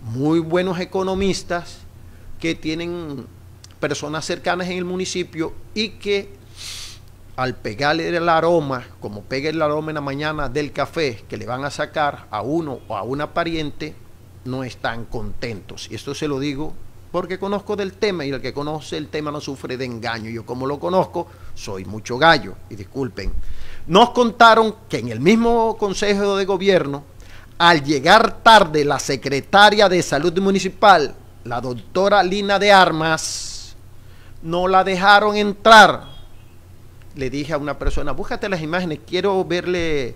muy buenos economistas que tienen personas cercanas en el municipio y que al pegarle el aroma, como pega el aroma en la mañana del café que le van a sacar a uno o a una pariente, no están contentos. Y esto se lo digo porque conozco del tema, y el que conoce el tema no sufre de engaño. Yo, como lo conozco, soy mucho gallo, y disculpen. Nos contaron que en el mismo Consejo de Gobierno, al llegar tarde la secretaria de Salud Municipal, la doctora Lina de Armas, no la dejaron entrar. Le dije a una persona, búscate las imágenes, quiero verle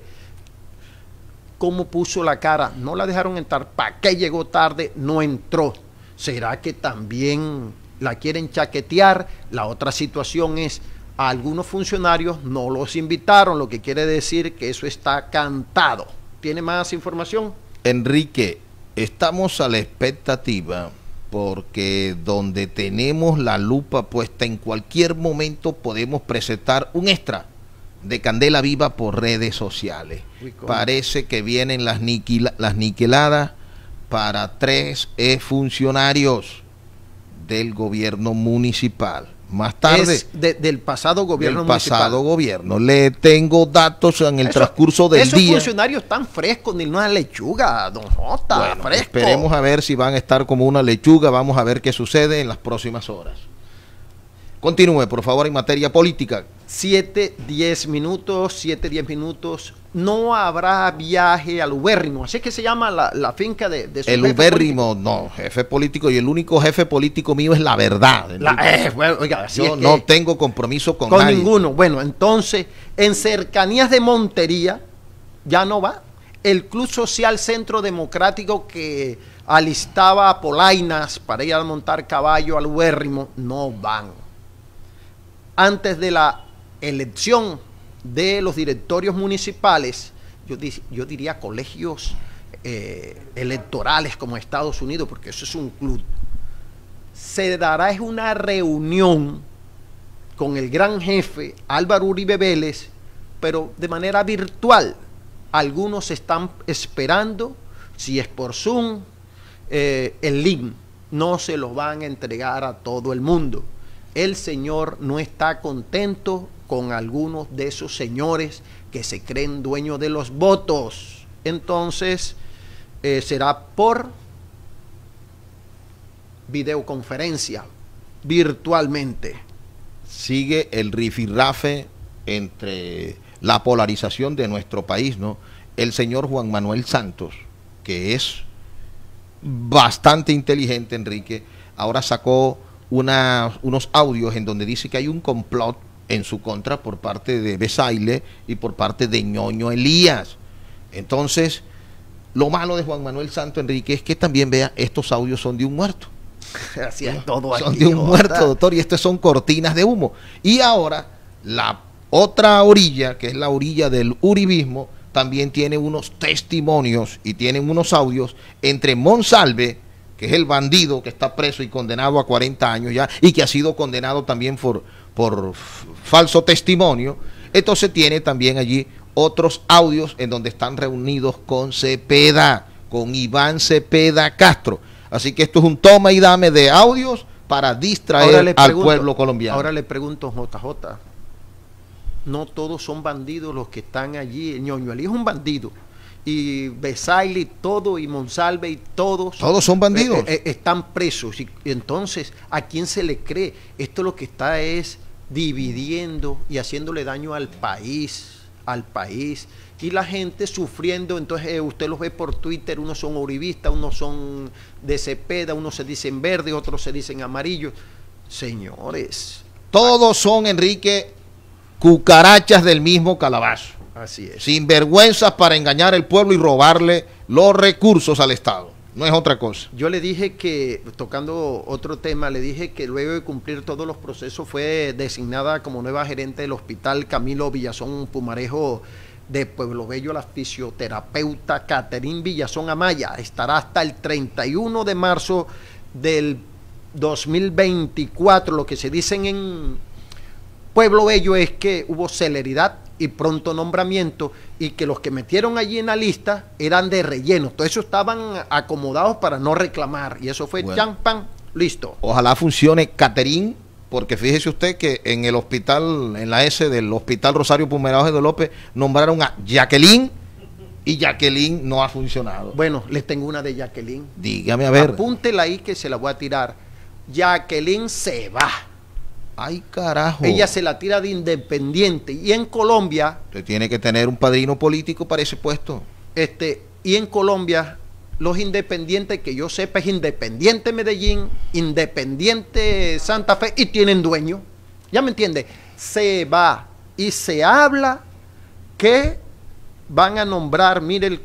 cómo puso la cara. No la dejaron entrar. ¿Para qué llegó tarde? No entró. ¿Será que también la quieren chaquetear? La otra situación es, a algunos funcionarios no los invitaron, lo que quiere decir que eso está cantado. ¿Tiene más información? Enrique, estamos a la expectativa, porque donde tenemos la lupa puesta, en cualquier momento podemos presentar un extra de Candela Viva por redes sociales. Parece que vienen las niqueladas para 3 funcionarios del gobierno municipal. Más tarde. Es del pasado gobierno municipal. Del pasado gobierno. Le tengo datos en el transcurso del día. Esos funcionarios están frescos, ni una lechuga, don Jota, bueno, fresco. Esperemos a ver si van a estar como una lechuga. Vamos a ver qué sucede en las próximas horas. Continúe, por favor, en materia política. 7-10 minutos. No habrá viaje al ubérrimo. Así es que se llama la finca de su el ubérrimo, no, jefe político. Y el único jefe político mío es la verdad. Bueno, oiga, yo no tengo compromiso con nadie. Ninguno. Bueno, entonces, en cercanías de Montería, ya no va. El Club Social Centro Democrático, que alistaba polainas para ir a montar caballo al ubérrimo, no van. Antes de la elección de los directorios municipales, yo diría colegios electorales como Estados Unidos, porque eso es un club, se dará una reunión con el gran jefe Álvaro Uribe Vélez, pero de manera virtual. Algunos están esperando, si es por Zoom, el link. No se lo van a entregar a todo el mundo. El señor no está contento con algunos de esos señores que se creen dueños de los votos. Entonces, será por videoconferencia, virtualmente. Sigue el rifirrafe entre la polarización de nuestro país, ¿no? El señor Juan Manuel Santos, que es bastante inteligente, Enrique, ahora sacó unos audios en donde dice que hay un complot en su contra por parte de Besaile y por parte de Ñoño Elías. Entonces, lo malo de Juan Manuel Santos, Enrique, es que también vea, estos audios son de un muerto. Así es todo aquí. Son de un muerto, doctor, y estas son cortinas de humo. Y ahora, la otra orilla, que es la orilla del uribismo, también tiene unos testimonios y tienen unos audios entre Monsalve, que es el bandido que está preso y condenado a 40 años ya, y que ha sido condenado también por falso testimonio. Entonces tiene también allí otros audios en donde están reunidos con Cepeda, con Iván Cepeda Castro. Así que esto es un toma y dame de audios para distraer al pueblo colombiano. Ahora le pregunto, JJ, no todos son bandidos los que están allí. El Ñoño Elías es un bandido, y Besaile todo, y Monsalve y todos son bandidos, están presos. Y entonces, ¿a quién se le cree? Esto lo que está es dividiendo y haciéndole daño al país, y la gente sufriendo. Entonces usted los ve por Twitter, unos son uribistas, unos son de Cepeda, unos se dicen verde, otros se dicen amarillo. Señores, todos son, Enrique, cucarachas del mismo calabazo. Así es. Sinvergüenzas para engañar al pueblo y robarle los recursos al Estado. No es otra cosa. Yo le dije que, tocando otro tema, le dije que luego de cumplir todos los procesos fue designada como nueva gerente del hospital Camilo Villazón Pumarejo de Pueblo Bello la fisioterapeuta Caterín Villazón Amaya. Estará hasta el 31 de marzo del 2024. Lo que se dicen en Pueblo Bello es que hubo celeridad y pronto nombramiento, y que los que metieron allí en la lista eran de relleno. Todo eso estaban acomodados para no reclamar, y eso fue chan, pan, listo. Ojalá funcione Caterín, porque fíjese usted que en el hospital, en la S del Hospital Rosario Pumarejo de López, nombraron a Jacqueline, y Jacqueline no ha funcionado. Bueno, les tengo una de Jacqueline. Dígame a ver. Apúntela ahí que se la voy a tirar. Jacqueline se va. Ay, carajo. Ella se la tira de independiente. Y en Colombia... Usted tiene que tener un padrino político para ese puesto. Y en Colombia, los independientes, que yo sepa, es Independiente Medellín, Independiente Santa Fe, y tienen dueño. ¿Ya me entiende? Se va. Y se habla que van a nombrar, mire,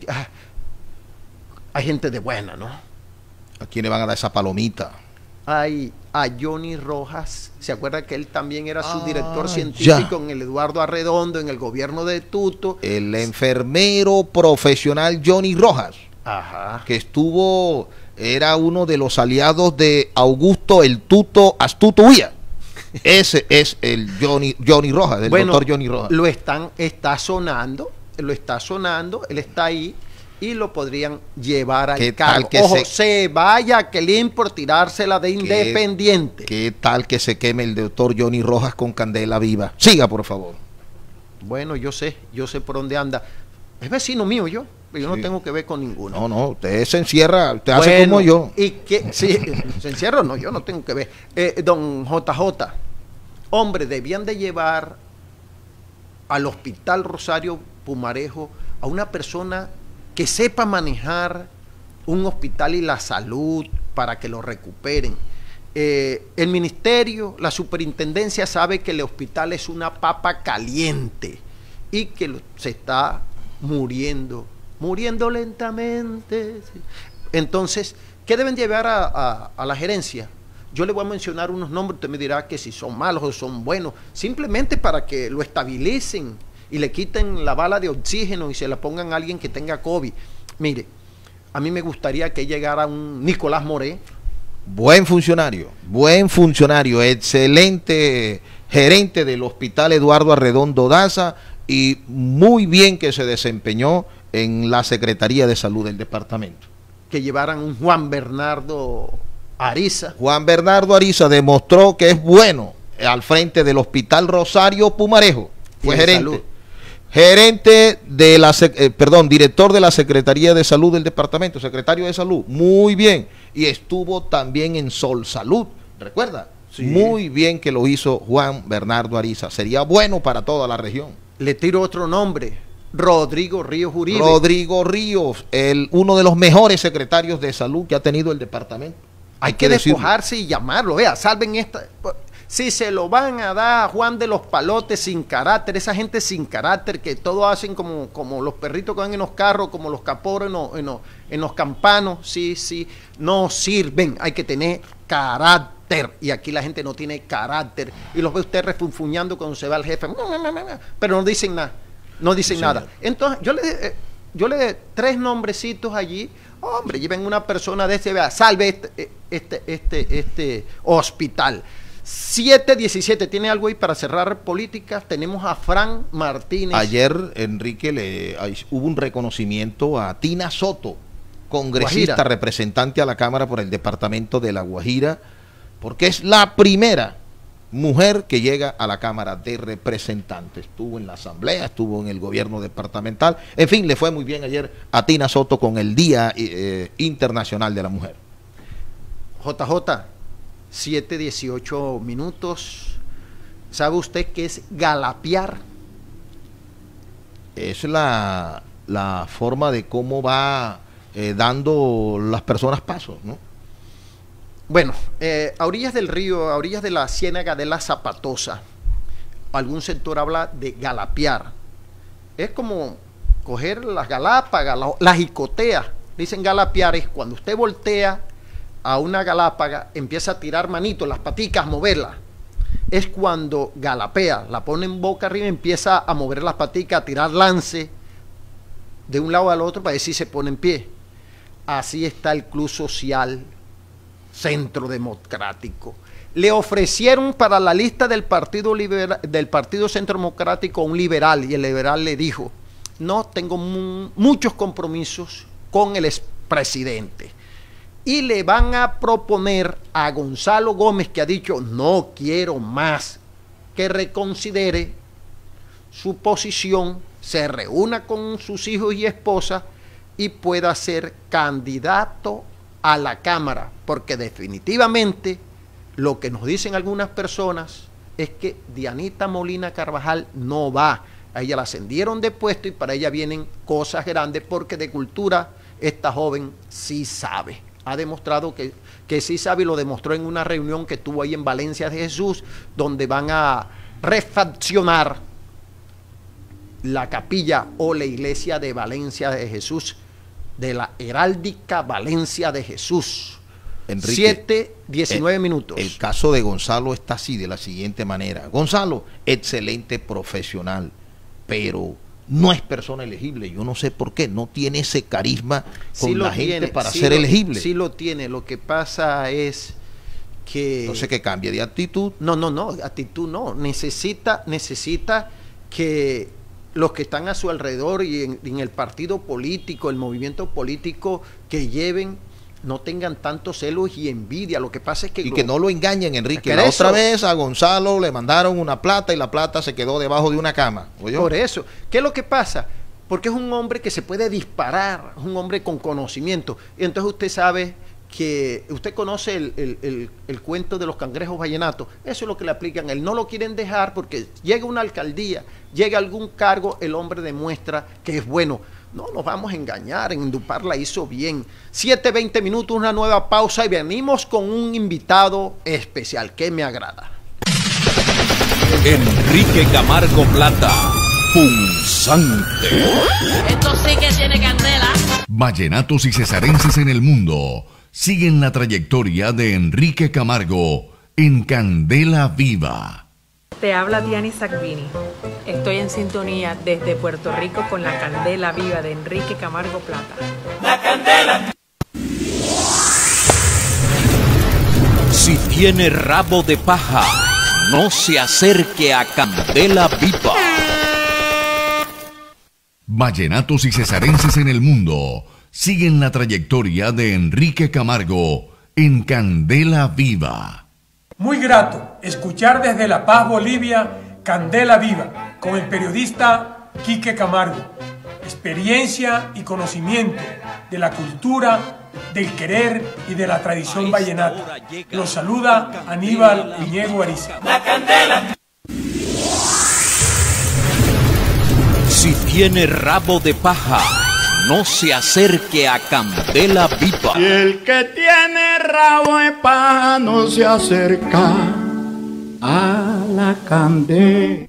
hay gente de buena, ¿no? ¿A quién le van a dar esa palomita? Hay a Johnny Rojas, ¿se acuerda que él también era su director científico en el Eduardo Arredondo, en el gobierno de Tuto? El enfermero profesional Johnny Rojas, que era uno de los aliados de Augusto el Tuto Astuto Huía. Ese es el Johnny Rojas, el doctor Johnny Rojas. Está sonando, él está ahí, y lo podrían llevar al cargo. Ojo, se vaya Jacqueline por tirársela de independiente. ¿Qué tal que se queme el doctor Johnny Rojas con candela viva? Siga, por favor. Bueno, yo sé por dónde anda. Es vecino mío yo no tengo que ver con ninguno. No, usted se encierra, usted hace como yo. ¿Y qué? Sí, ¿se encierra? No, yo no tengo que ver. Don JJ, hombre, debían de llevar al Hospital Rosario Pumarejo a una persona que sepa manejar un hospital y la salud para que lo recuperen. El ministerio, la superintendencia sabe que el hospital es una papa caliente y que se está muriendo lentamente. Entonces, ¿qué deben llevar a la gerencia? Yo le voy a mencionar unos nombres, usted me dirá que si son malos o son buenos, simplemente para que lo estabilicen y le quiten la bala de oxígeno y se la pongan a alguien que tenga COVID. Mire, a mí me gustaría que llegara un Nicolás Moré. Buen funcionario, excelente gerente del Hospital Eduardo Arredondo Daza, y muy bien que se desempeñó en la Secretaría de Salud del departamento. Que llevaran un Juan Bernardo Ariza. Juan Bernardo Ariza demostró que es bueno al frente del Hospital Rosario Pumarejo. Fue director de la Secretaría de Salud del departamento, secretario de Salud, muy bien, y estuvo también en Sol Salud, ¿recuerda? Sí. Muy bien que lo hizo Juan Bernardo Ariza, sería bueno para toda la región. Le tiro otro nombre, Rodrigo Ríos Uribe. Rodrigo Ríos, uno de los mejores secretarios de salud que ha tenido el departamento. Hay que despojarse y llamarlo, salven esta... Si se lo van a dar a Juan de los Palotes sin carácter, esa gente sin carácter que todo hacen como los perritos que van en los carros, como los caporos en los campanos, sí, no sirven, hay que tener carácter, y aquí la gente no tiene carácter, y los ve usted refunfuñando cuando se va el jefe, pero no dicen nada, Entonces yo le 3 nombrecitos allí, hombre, lleven una persona de salve este hospital. 7:17, ¿tiene algo ahí para cerrar políticas? Tenemos a Fran Martínez. Ayer, Enrique, hubo un reconocimiento a Tina Soto, congresista, Guajira, representante a la Cámara por el departamento de La Guajira, porque es la primera mujer que llega a la Cámara de Representantes. Estuvo en la Asamblea, estuvo en el gobierno departamental, en fin, le fue muy bien ayer a Tina Soto con el Día Internacional de la Mujer. JJ, 7:18. ¿Sabe usted qué es galapear? Es la forma de cómo va dando las personas pasos, ¿no? Bueno, a orillas del río, a orillas de la ciénaga de la Zapatosa, algún sector habla de galapear. Es como coger las galápagas, las jicoteas. Dicen galapear es cuando usted voltea a una galápaga, empieza a tirar manitos, las paticas, moverlas. Es cuando galapea, la pone en boca arriba, empieza a mover las paticas, a tirar lance de un lado al otro para ver si se pone en pie. Así está el Club Social Centro Democrático. Le ofrecieron para la lista del Partido Centro Democrático un liberal, y el liberal le dijo: no, tengo muchos compromisos con el expresidente. Y le van a proponer a Gonzalo Gómez, que ha dicho no quiero más, que reconsidere su posición, se reúna con sus hijos y esposa y pueda ser candidato a la Cámara, porque definitivamente lo que nos dicen algunas personas es que Dianita Molina Carvajal no va. A ella la ascendieron de puesto y para ella vienen cosas grandes, porque de cultura esta joven sí sabe. Ha demostrado que sí sabe, y lo demostró en una reunión que tuvo ahí en Valencia de Jesús, donde van a refaccionar la capilla o la iglesia de Valencia de Jesús, de la heráldica Valencia de Jesús. Enrique, 7:19 minutos. El caso de Gonzalo está así, de la siguiente manera. Gonzalo, excelente profesional, pero no es persona elegible. Yo no sé por qué, no tiene ese carisma con sí la gente tiene, para sí ser elegible. Sí lo tiene, lo que pasa es que... Entonces, que cambie de actitud. No, actitud no. Necesita que los que están a su alrededor y en el partido político, el movimiento político que lleven, no tengan tanto celos y envidia. Lo que pasa es que... Y que no lo engañen, Enrique. La otra vez a Gonzalo le mandaron una plata y la plata se quedó debajo de una cama. ¿Oyó? Por eso. ¿Qué es lo que pasa? Porque es un hombre que se puede disparar, es un hombre con conocimiento. Y entonces usted sabe que... Usted conoce el cuento de los cangrejos vallenatos. Eso es lo que le aplican a él. No lo quieren dejar porque llega una alcaldía, llega algún cargo, el hombre demuestra que es bueno. No nos vamos a engañar, en Indupar la hizo bien. 7:20 minutos, una nueva pausa y venimos con un invitado especial que me agrada. Enrique Camargo Plata, punzante. Esto sí que tiene candela. Vallenatos y cesarenses en el mundo siguen la trayectoria de Enrique Camargo en Candela Viva. Te habla Diani Sacvini. Estoy en sintonía desde Puerto Rico con la Candela Viva de Enrique Camargo Plata. La candela. Si tiene rabo de paja, no se acerque a Candela Viva. Vallenatos y cesarenses en el mundo siguen la trayectoria de Enrique Camargo en Candela Viva. Muy grato escuchar desde La Paz, Bolivia, Candela Viva, con el periodista Quique Camargo. Experiencia y conocimiento de la cultura, del querer y de la tradición vallenata. Los saluda Aníbal Iñigo Ariza. La candela. Si tiene rabo de paja, no se acerque a Candela Viva. Y el que tiene rabo de paja no se acerca a la candela.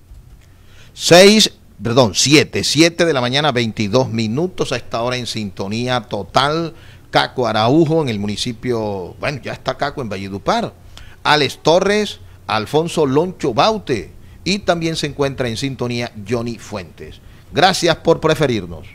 7 de la mañana, 22 minutos a esta hora en sintonía total. Caco Araujo en el municipio, bueno, ya está Caco en Valledupar. Alex Torres, Alfonso Loncho Baute, y también se encuentra en sintonía Johnny Fuentes. Gracias por preferirnos.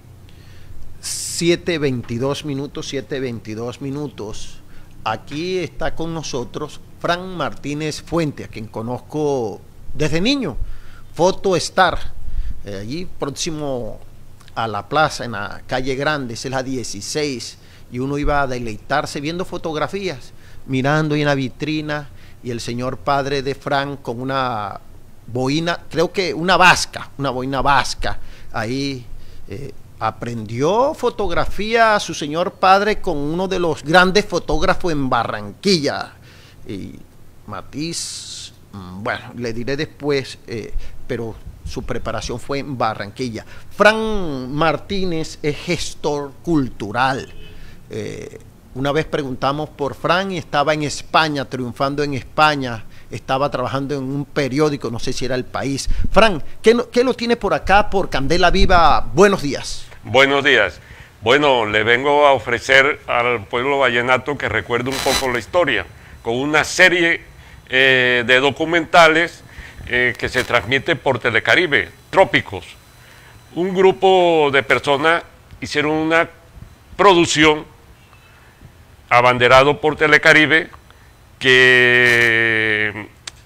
7:22 minutos. Aquí está con nosotros Fran Martínez Fuentes, a quien conozco desde niño. Foto Star, allí próximo a la plaza, en la calle Grande, es la 16, y uno iba a deleitarse viendo fotografías, mirando ahí en la vitrina, y el señor padre de Fran con una boina, creo que una boina vasca, ahí aprendió fotografía a su señor padre con uno de los grandes fotógrafos en Barranquilla, y Matiz, bueno, le diré después, pero su preparación fue en Barranquilla. Fran Martínez es gestor cultural. Una vez preguntamos por Fran y estaba en España, triunfando en España, estaba trabajando en un periódico, no sé si era El País. Fran, ¿qué lo tiene por acá, por Candela Viva? Buenos días. Buenos días. Bueno, le vengo a ofrecer al pueblo vallenato que recuerde un poco la historia, con una serie de documentales que se transmite por Telecaribe, Trópicos. Un grupo de personas hicieron una producción abanderado por Telecaribe que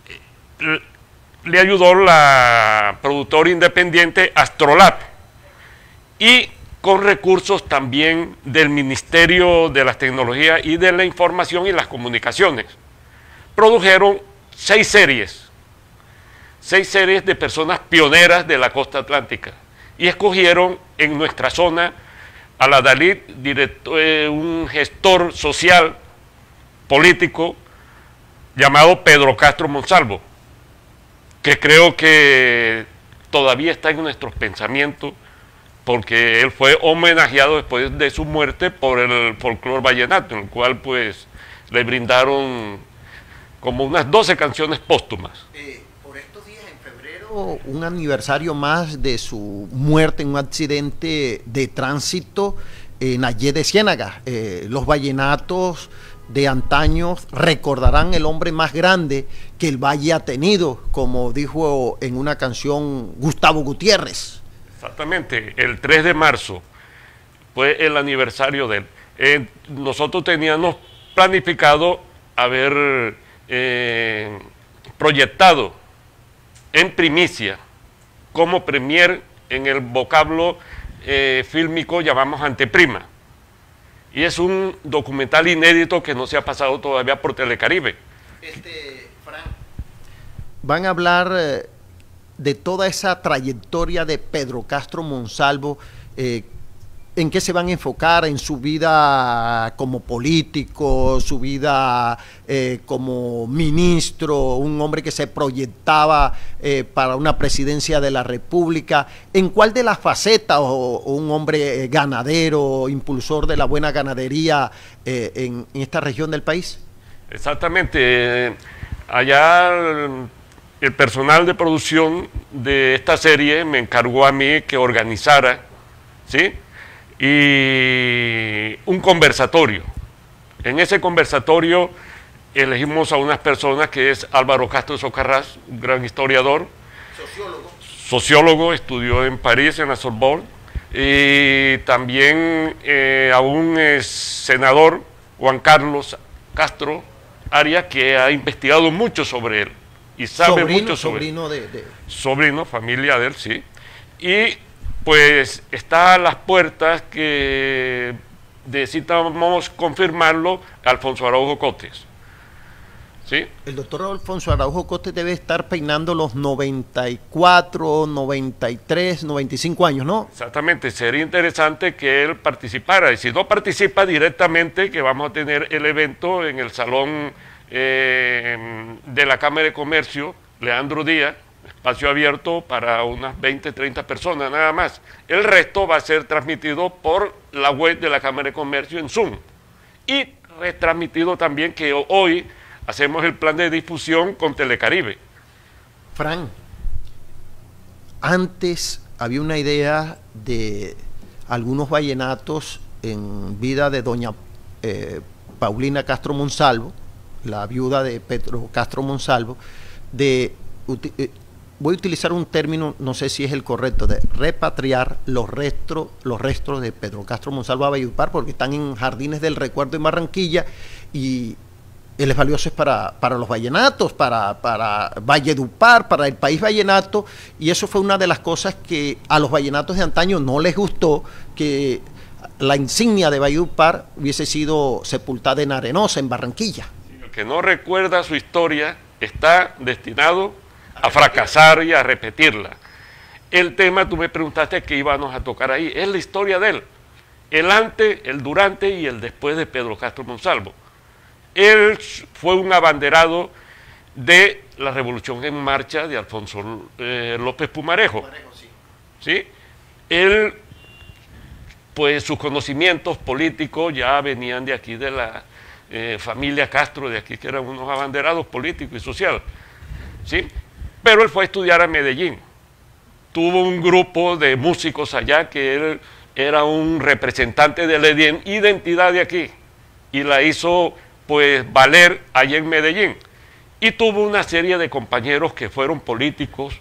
le ayudó la productora independiente Astrolab, y con recursos también del Ministerio de las Tecnologías y de la Información y las Comunicaciones. Produjeron 6 series de personas pioneras de la costa atlántica, y escogieron en nuestra zona a la Dalit, un gestor social, político, llamado Pedro Castro Monsalvo, que creo que todavía está en nuestros pensamientos, porque él fue homenajeado después de su muerte por el folclore vallenato, en el cual pues le brindaron como unas 12 canciones póstumas. Por estos días, en febrero, un aniversario más de su muerte en un accidente de tránsito en Ayé de Ciénaga. Los vallenatos de antaño recordarán el hombre más grande que el valle ha tenido, como dijo en una canción Gustavo Gutiérrez. Exactamente, el 3 de marzo fue el aniversario de él. Nosotros teníamos planificado haber proyectado en primicia, como premier, en el vocablo fílmico llamamos Anteprima, y es un documental inédito que no se ha pasado todavía por Telecaribe. Frank, van a hablar de toda esa trayectoria de Pedro Castro Monsalvo. ¿En qué se van a enfocar? ¿En su vida como político, su vida como ministro, un hombre que se proyectaba para una presidencia de la República? ¿En cuál de las facetas, o un hombre ganadero, impulsor de la buena ganadería en esta región del país? Exactamente. Allá el personal de producción de esta serie me encargó a mí que organizara, ¿sí?, y un conversatorio. En ese conversatorio elegimos a unas personas, que es Álvaro Castro Socarrás, un gran historiador, sociólogo, estudió en París, en la Sorbonne, y también a un senador, Juan Carlos Castro Arias, que ha investigado mucho sobre él y sabe mucho sobre él. Sobrino, familia de él, sí. Y pues está a las puertas, que necesitamos confirmarlo, Alfonso Araujo Cotes. ¿Sí? El doctor Alfonso Araujo Cotes debe estar peinando los 94, 93, 95 años, ¿no? Exactamente, sería interesante que él participara, y si no participa directamente, que vamos a tener el evento en el salón de la Cámara de Comercio, Leandro Díaz, espacio abierto para unas 20, 30 personas nada más. El resto va a ser transmitido por la web de la Cámara de Comercio en Zoom, y retransmitido también, que hoy hacemos el plan de difusión con Telecaribe. Fran, antes había una idea de algunos vallenatos en vida de doña Paulina Castro Monsalvo, la viuda de Pedro Castro Monsalvo, voy a utilizar un término, no sé si es el correcto, de repatriar los restos de Pedro Castro Monsalvo a Valledupar, porque están en Jardines del Recuerdo en Barranquilla, y él es valioso para los vallenatos, para Valledupar, para el país vallenato, y eso fue una de las cosas que a los vallenatos de antaño no les gustó, que la insignia de Valledupar hubiese sido sepultada en Arenosa, en Barranquilla. El que no recuerda su historia está destinado a fracasar y a repetirla. El tema, tú me preguntaste qué íbamos a tocar ahí, es la historia de él, el antes, el durante y el después de Pedro Castro Monsalvo. Él fue un abanderado de la Revolución en Marcha de Alfonso López Pumarejo. ¿Sí? Él, pues sus conocimientos políticos ya venían de aquí, de la familia Castro, de aquí, que eran unos abanderados políticos y sociales. ¿Sí? Pero él fue a estudiar a Medellín. Tuvo un grupo de músicos allá, que él era un representante de la identidad de aquí, y la hizo pues valer allá en Medellín, y tuvo una serie de compañeros que fueron políticos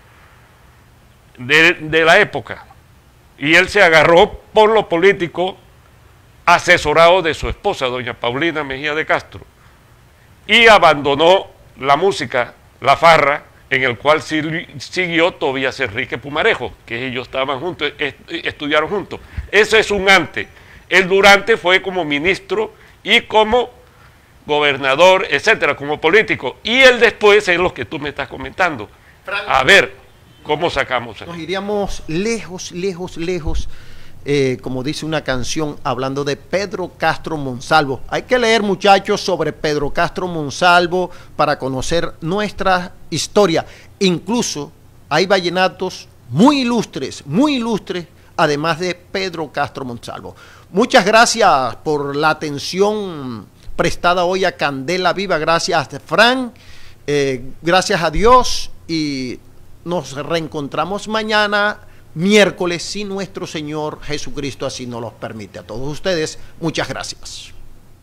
de la época, y él se agarró por lo político, asesorado de su esposa, doña Paulina Mejía de Castro. y abandonó la música, la farra, en el cual siguió Tobías Enrique Pumarejo, que ellos estaban juntos, estudiaron juntos. Eso es un antes. El durante fue como ministro y como gobernador, etcétera, como político. Y el después es lo que tú me estás comentando. A ver, ¿cómo sacamos eso? Nos iríamos lejos, lejos, lejos, como dice una canción, hablando de Pedro Castro Monsalvo. Hay que leer, muchachos, sobre Pedro Castro Monsalvo para conocer nuestra historia. Incluso hay vallenatos muy ilustres, además de Pedro Castro Monsalvo. Muchas gracias por la atención prestada hoy a Candela Viva. Gracias, Fran. Gracias a Dios, y nos reencontramos mañana, miércoles, si nuestro Señor Jesucristo así nos los permite. A todos ustedes, muchas gracias.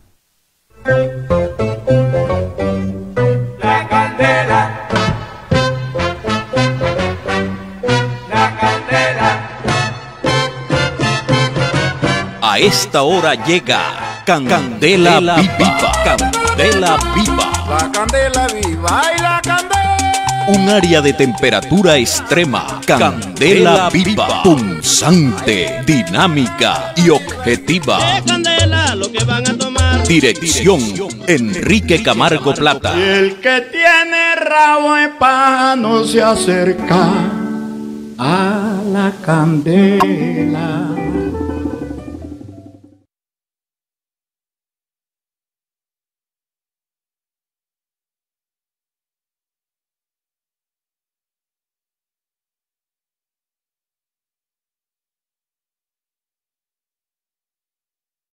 La candela, la candela. A esta hora llega Candela Viva. Candela Viva. La candela viva y la candela. Un área de temperatura extrema. Candela Viva. Punzante, dinámica y objetiva. Candela, lo que van a tomar. Dirección: Enrique Camargo Plata. Y el que tiene rabo de paja no se acerca a la candela.